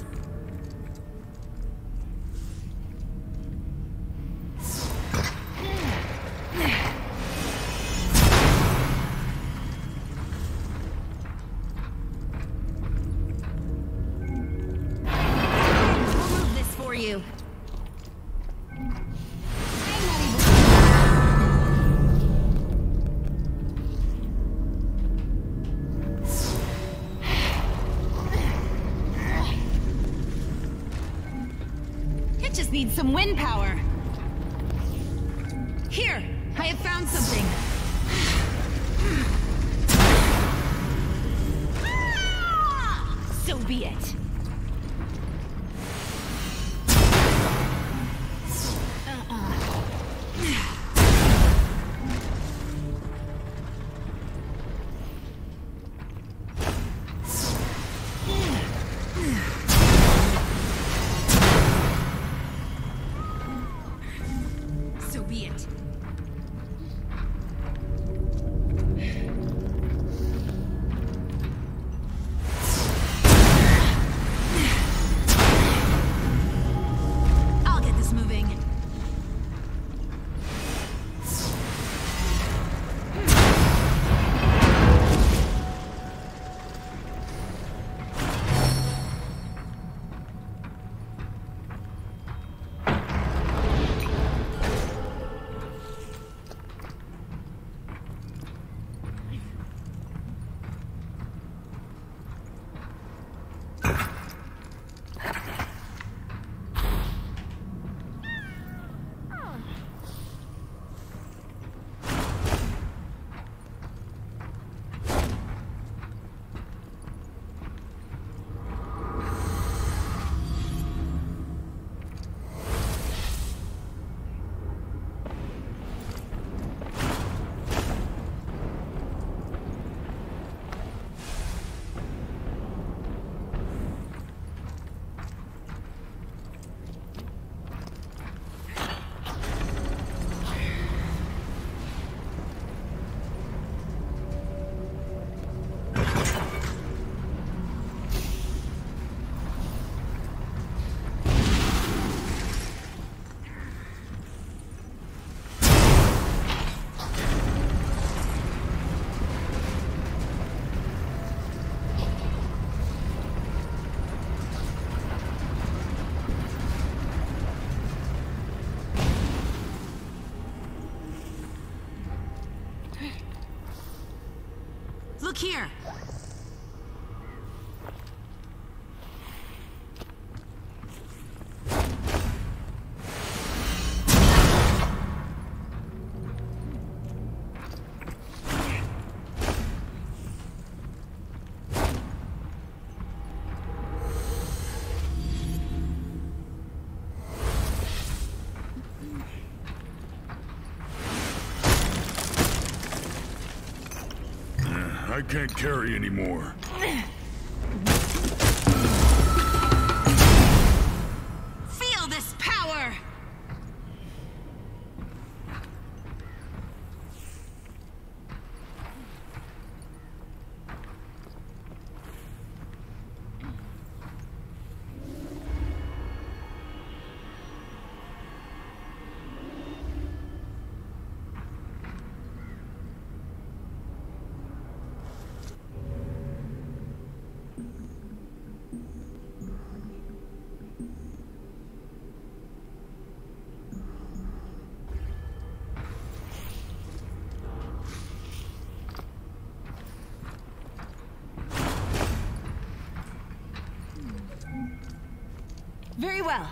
We'll move this for you. Just need some wind power. Here, I have found something. So be it. So be it. I'll get this moving. here. I can't carry anymore. Feel this power! Very well.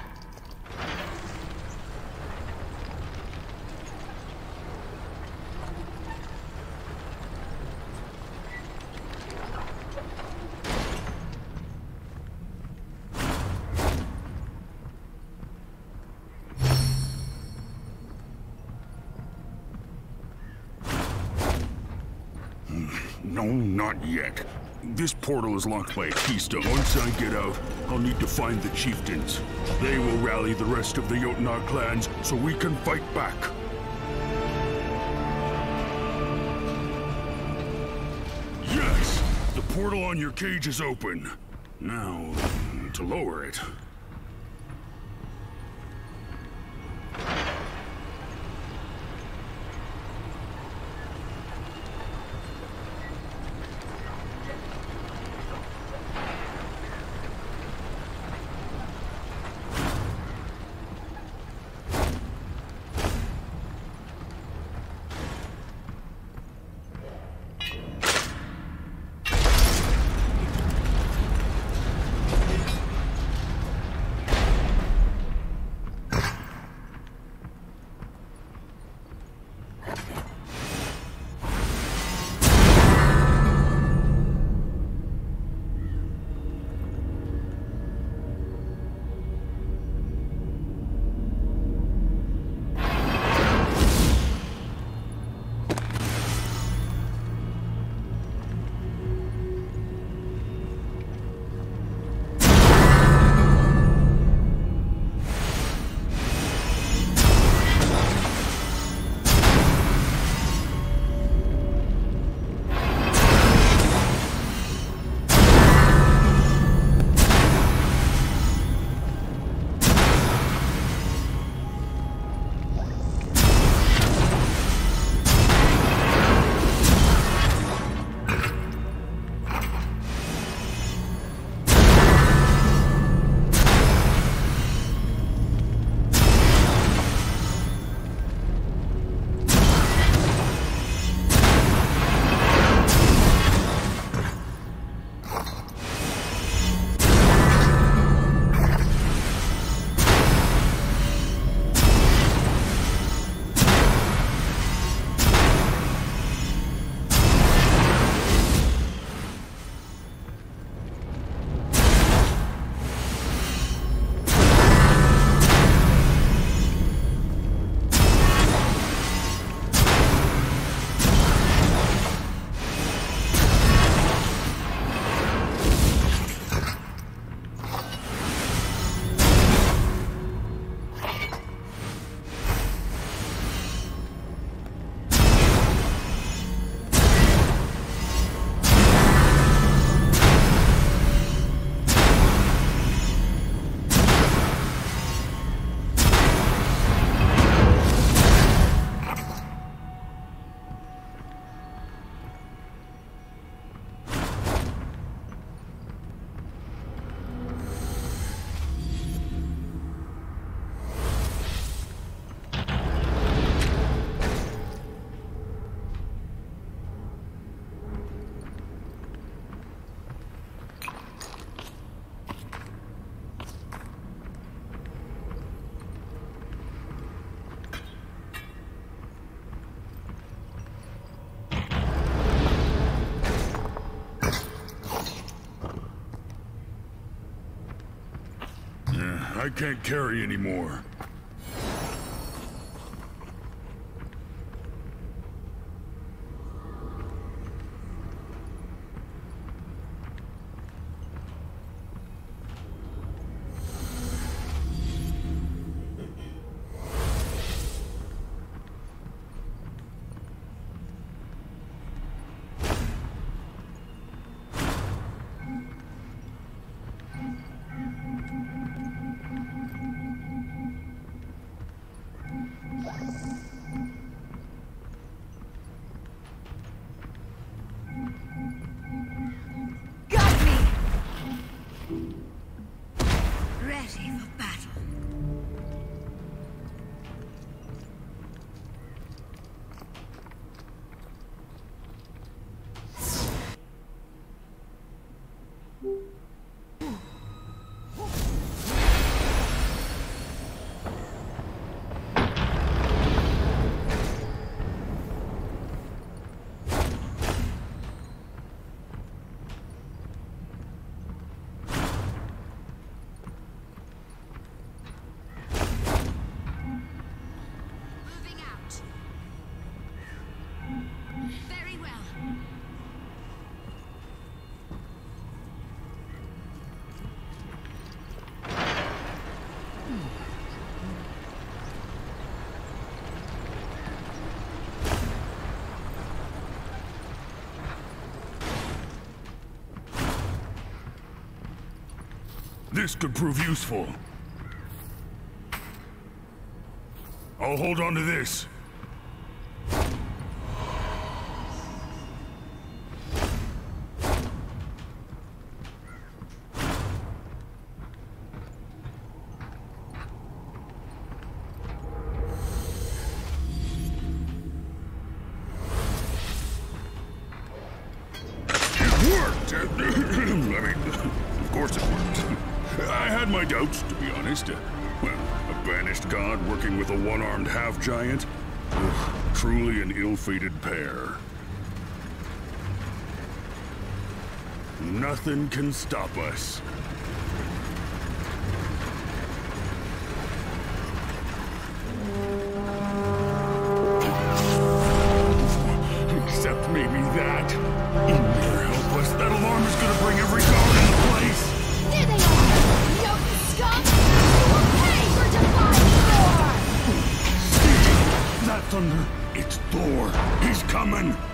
No, not yet. This portal is locked by a keystone. Once I get out, I'll need to find the chieftains. They will rally the rest of the Jotnar clans so we can fight back. Yes! The portal on your cage is open. Now, to lower it. can't carry anymore. This could prove useful. I'll hold on to this. It worked! I mean, of course it worked. I had my doubts, to be honest. Well, a banished god working with a one-armed half-giant? Truly an ill-fated pair. Nothing can stop us. Except maybe that. They're helpless. That alarm is gonna bring every guard into place. There they are! Jotun scum! You will pay for defying Thor! That thunder! It's Thor! He's coming!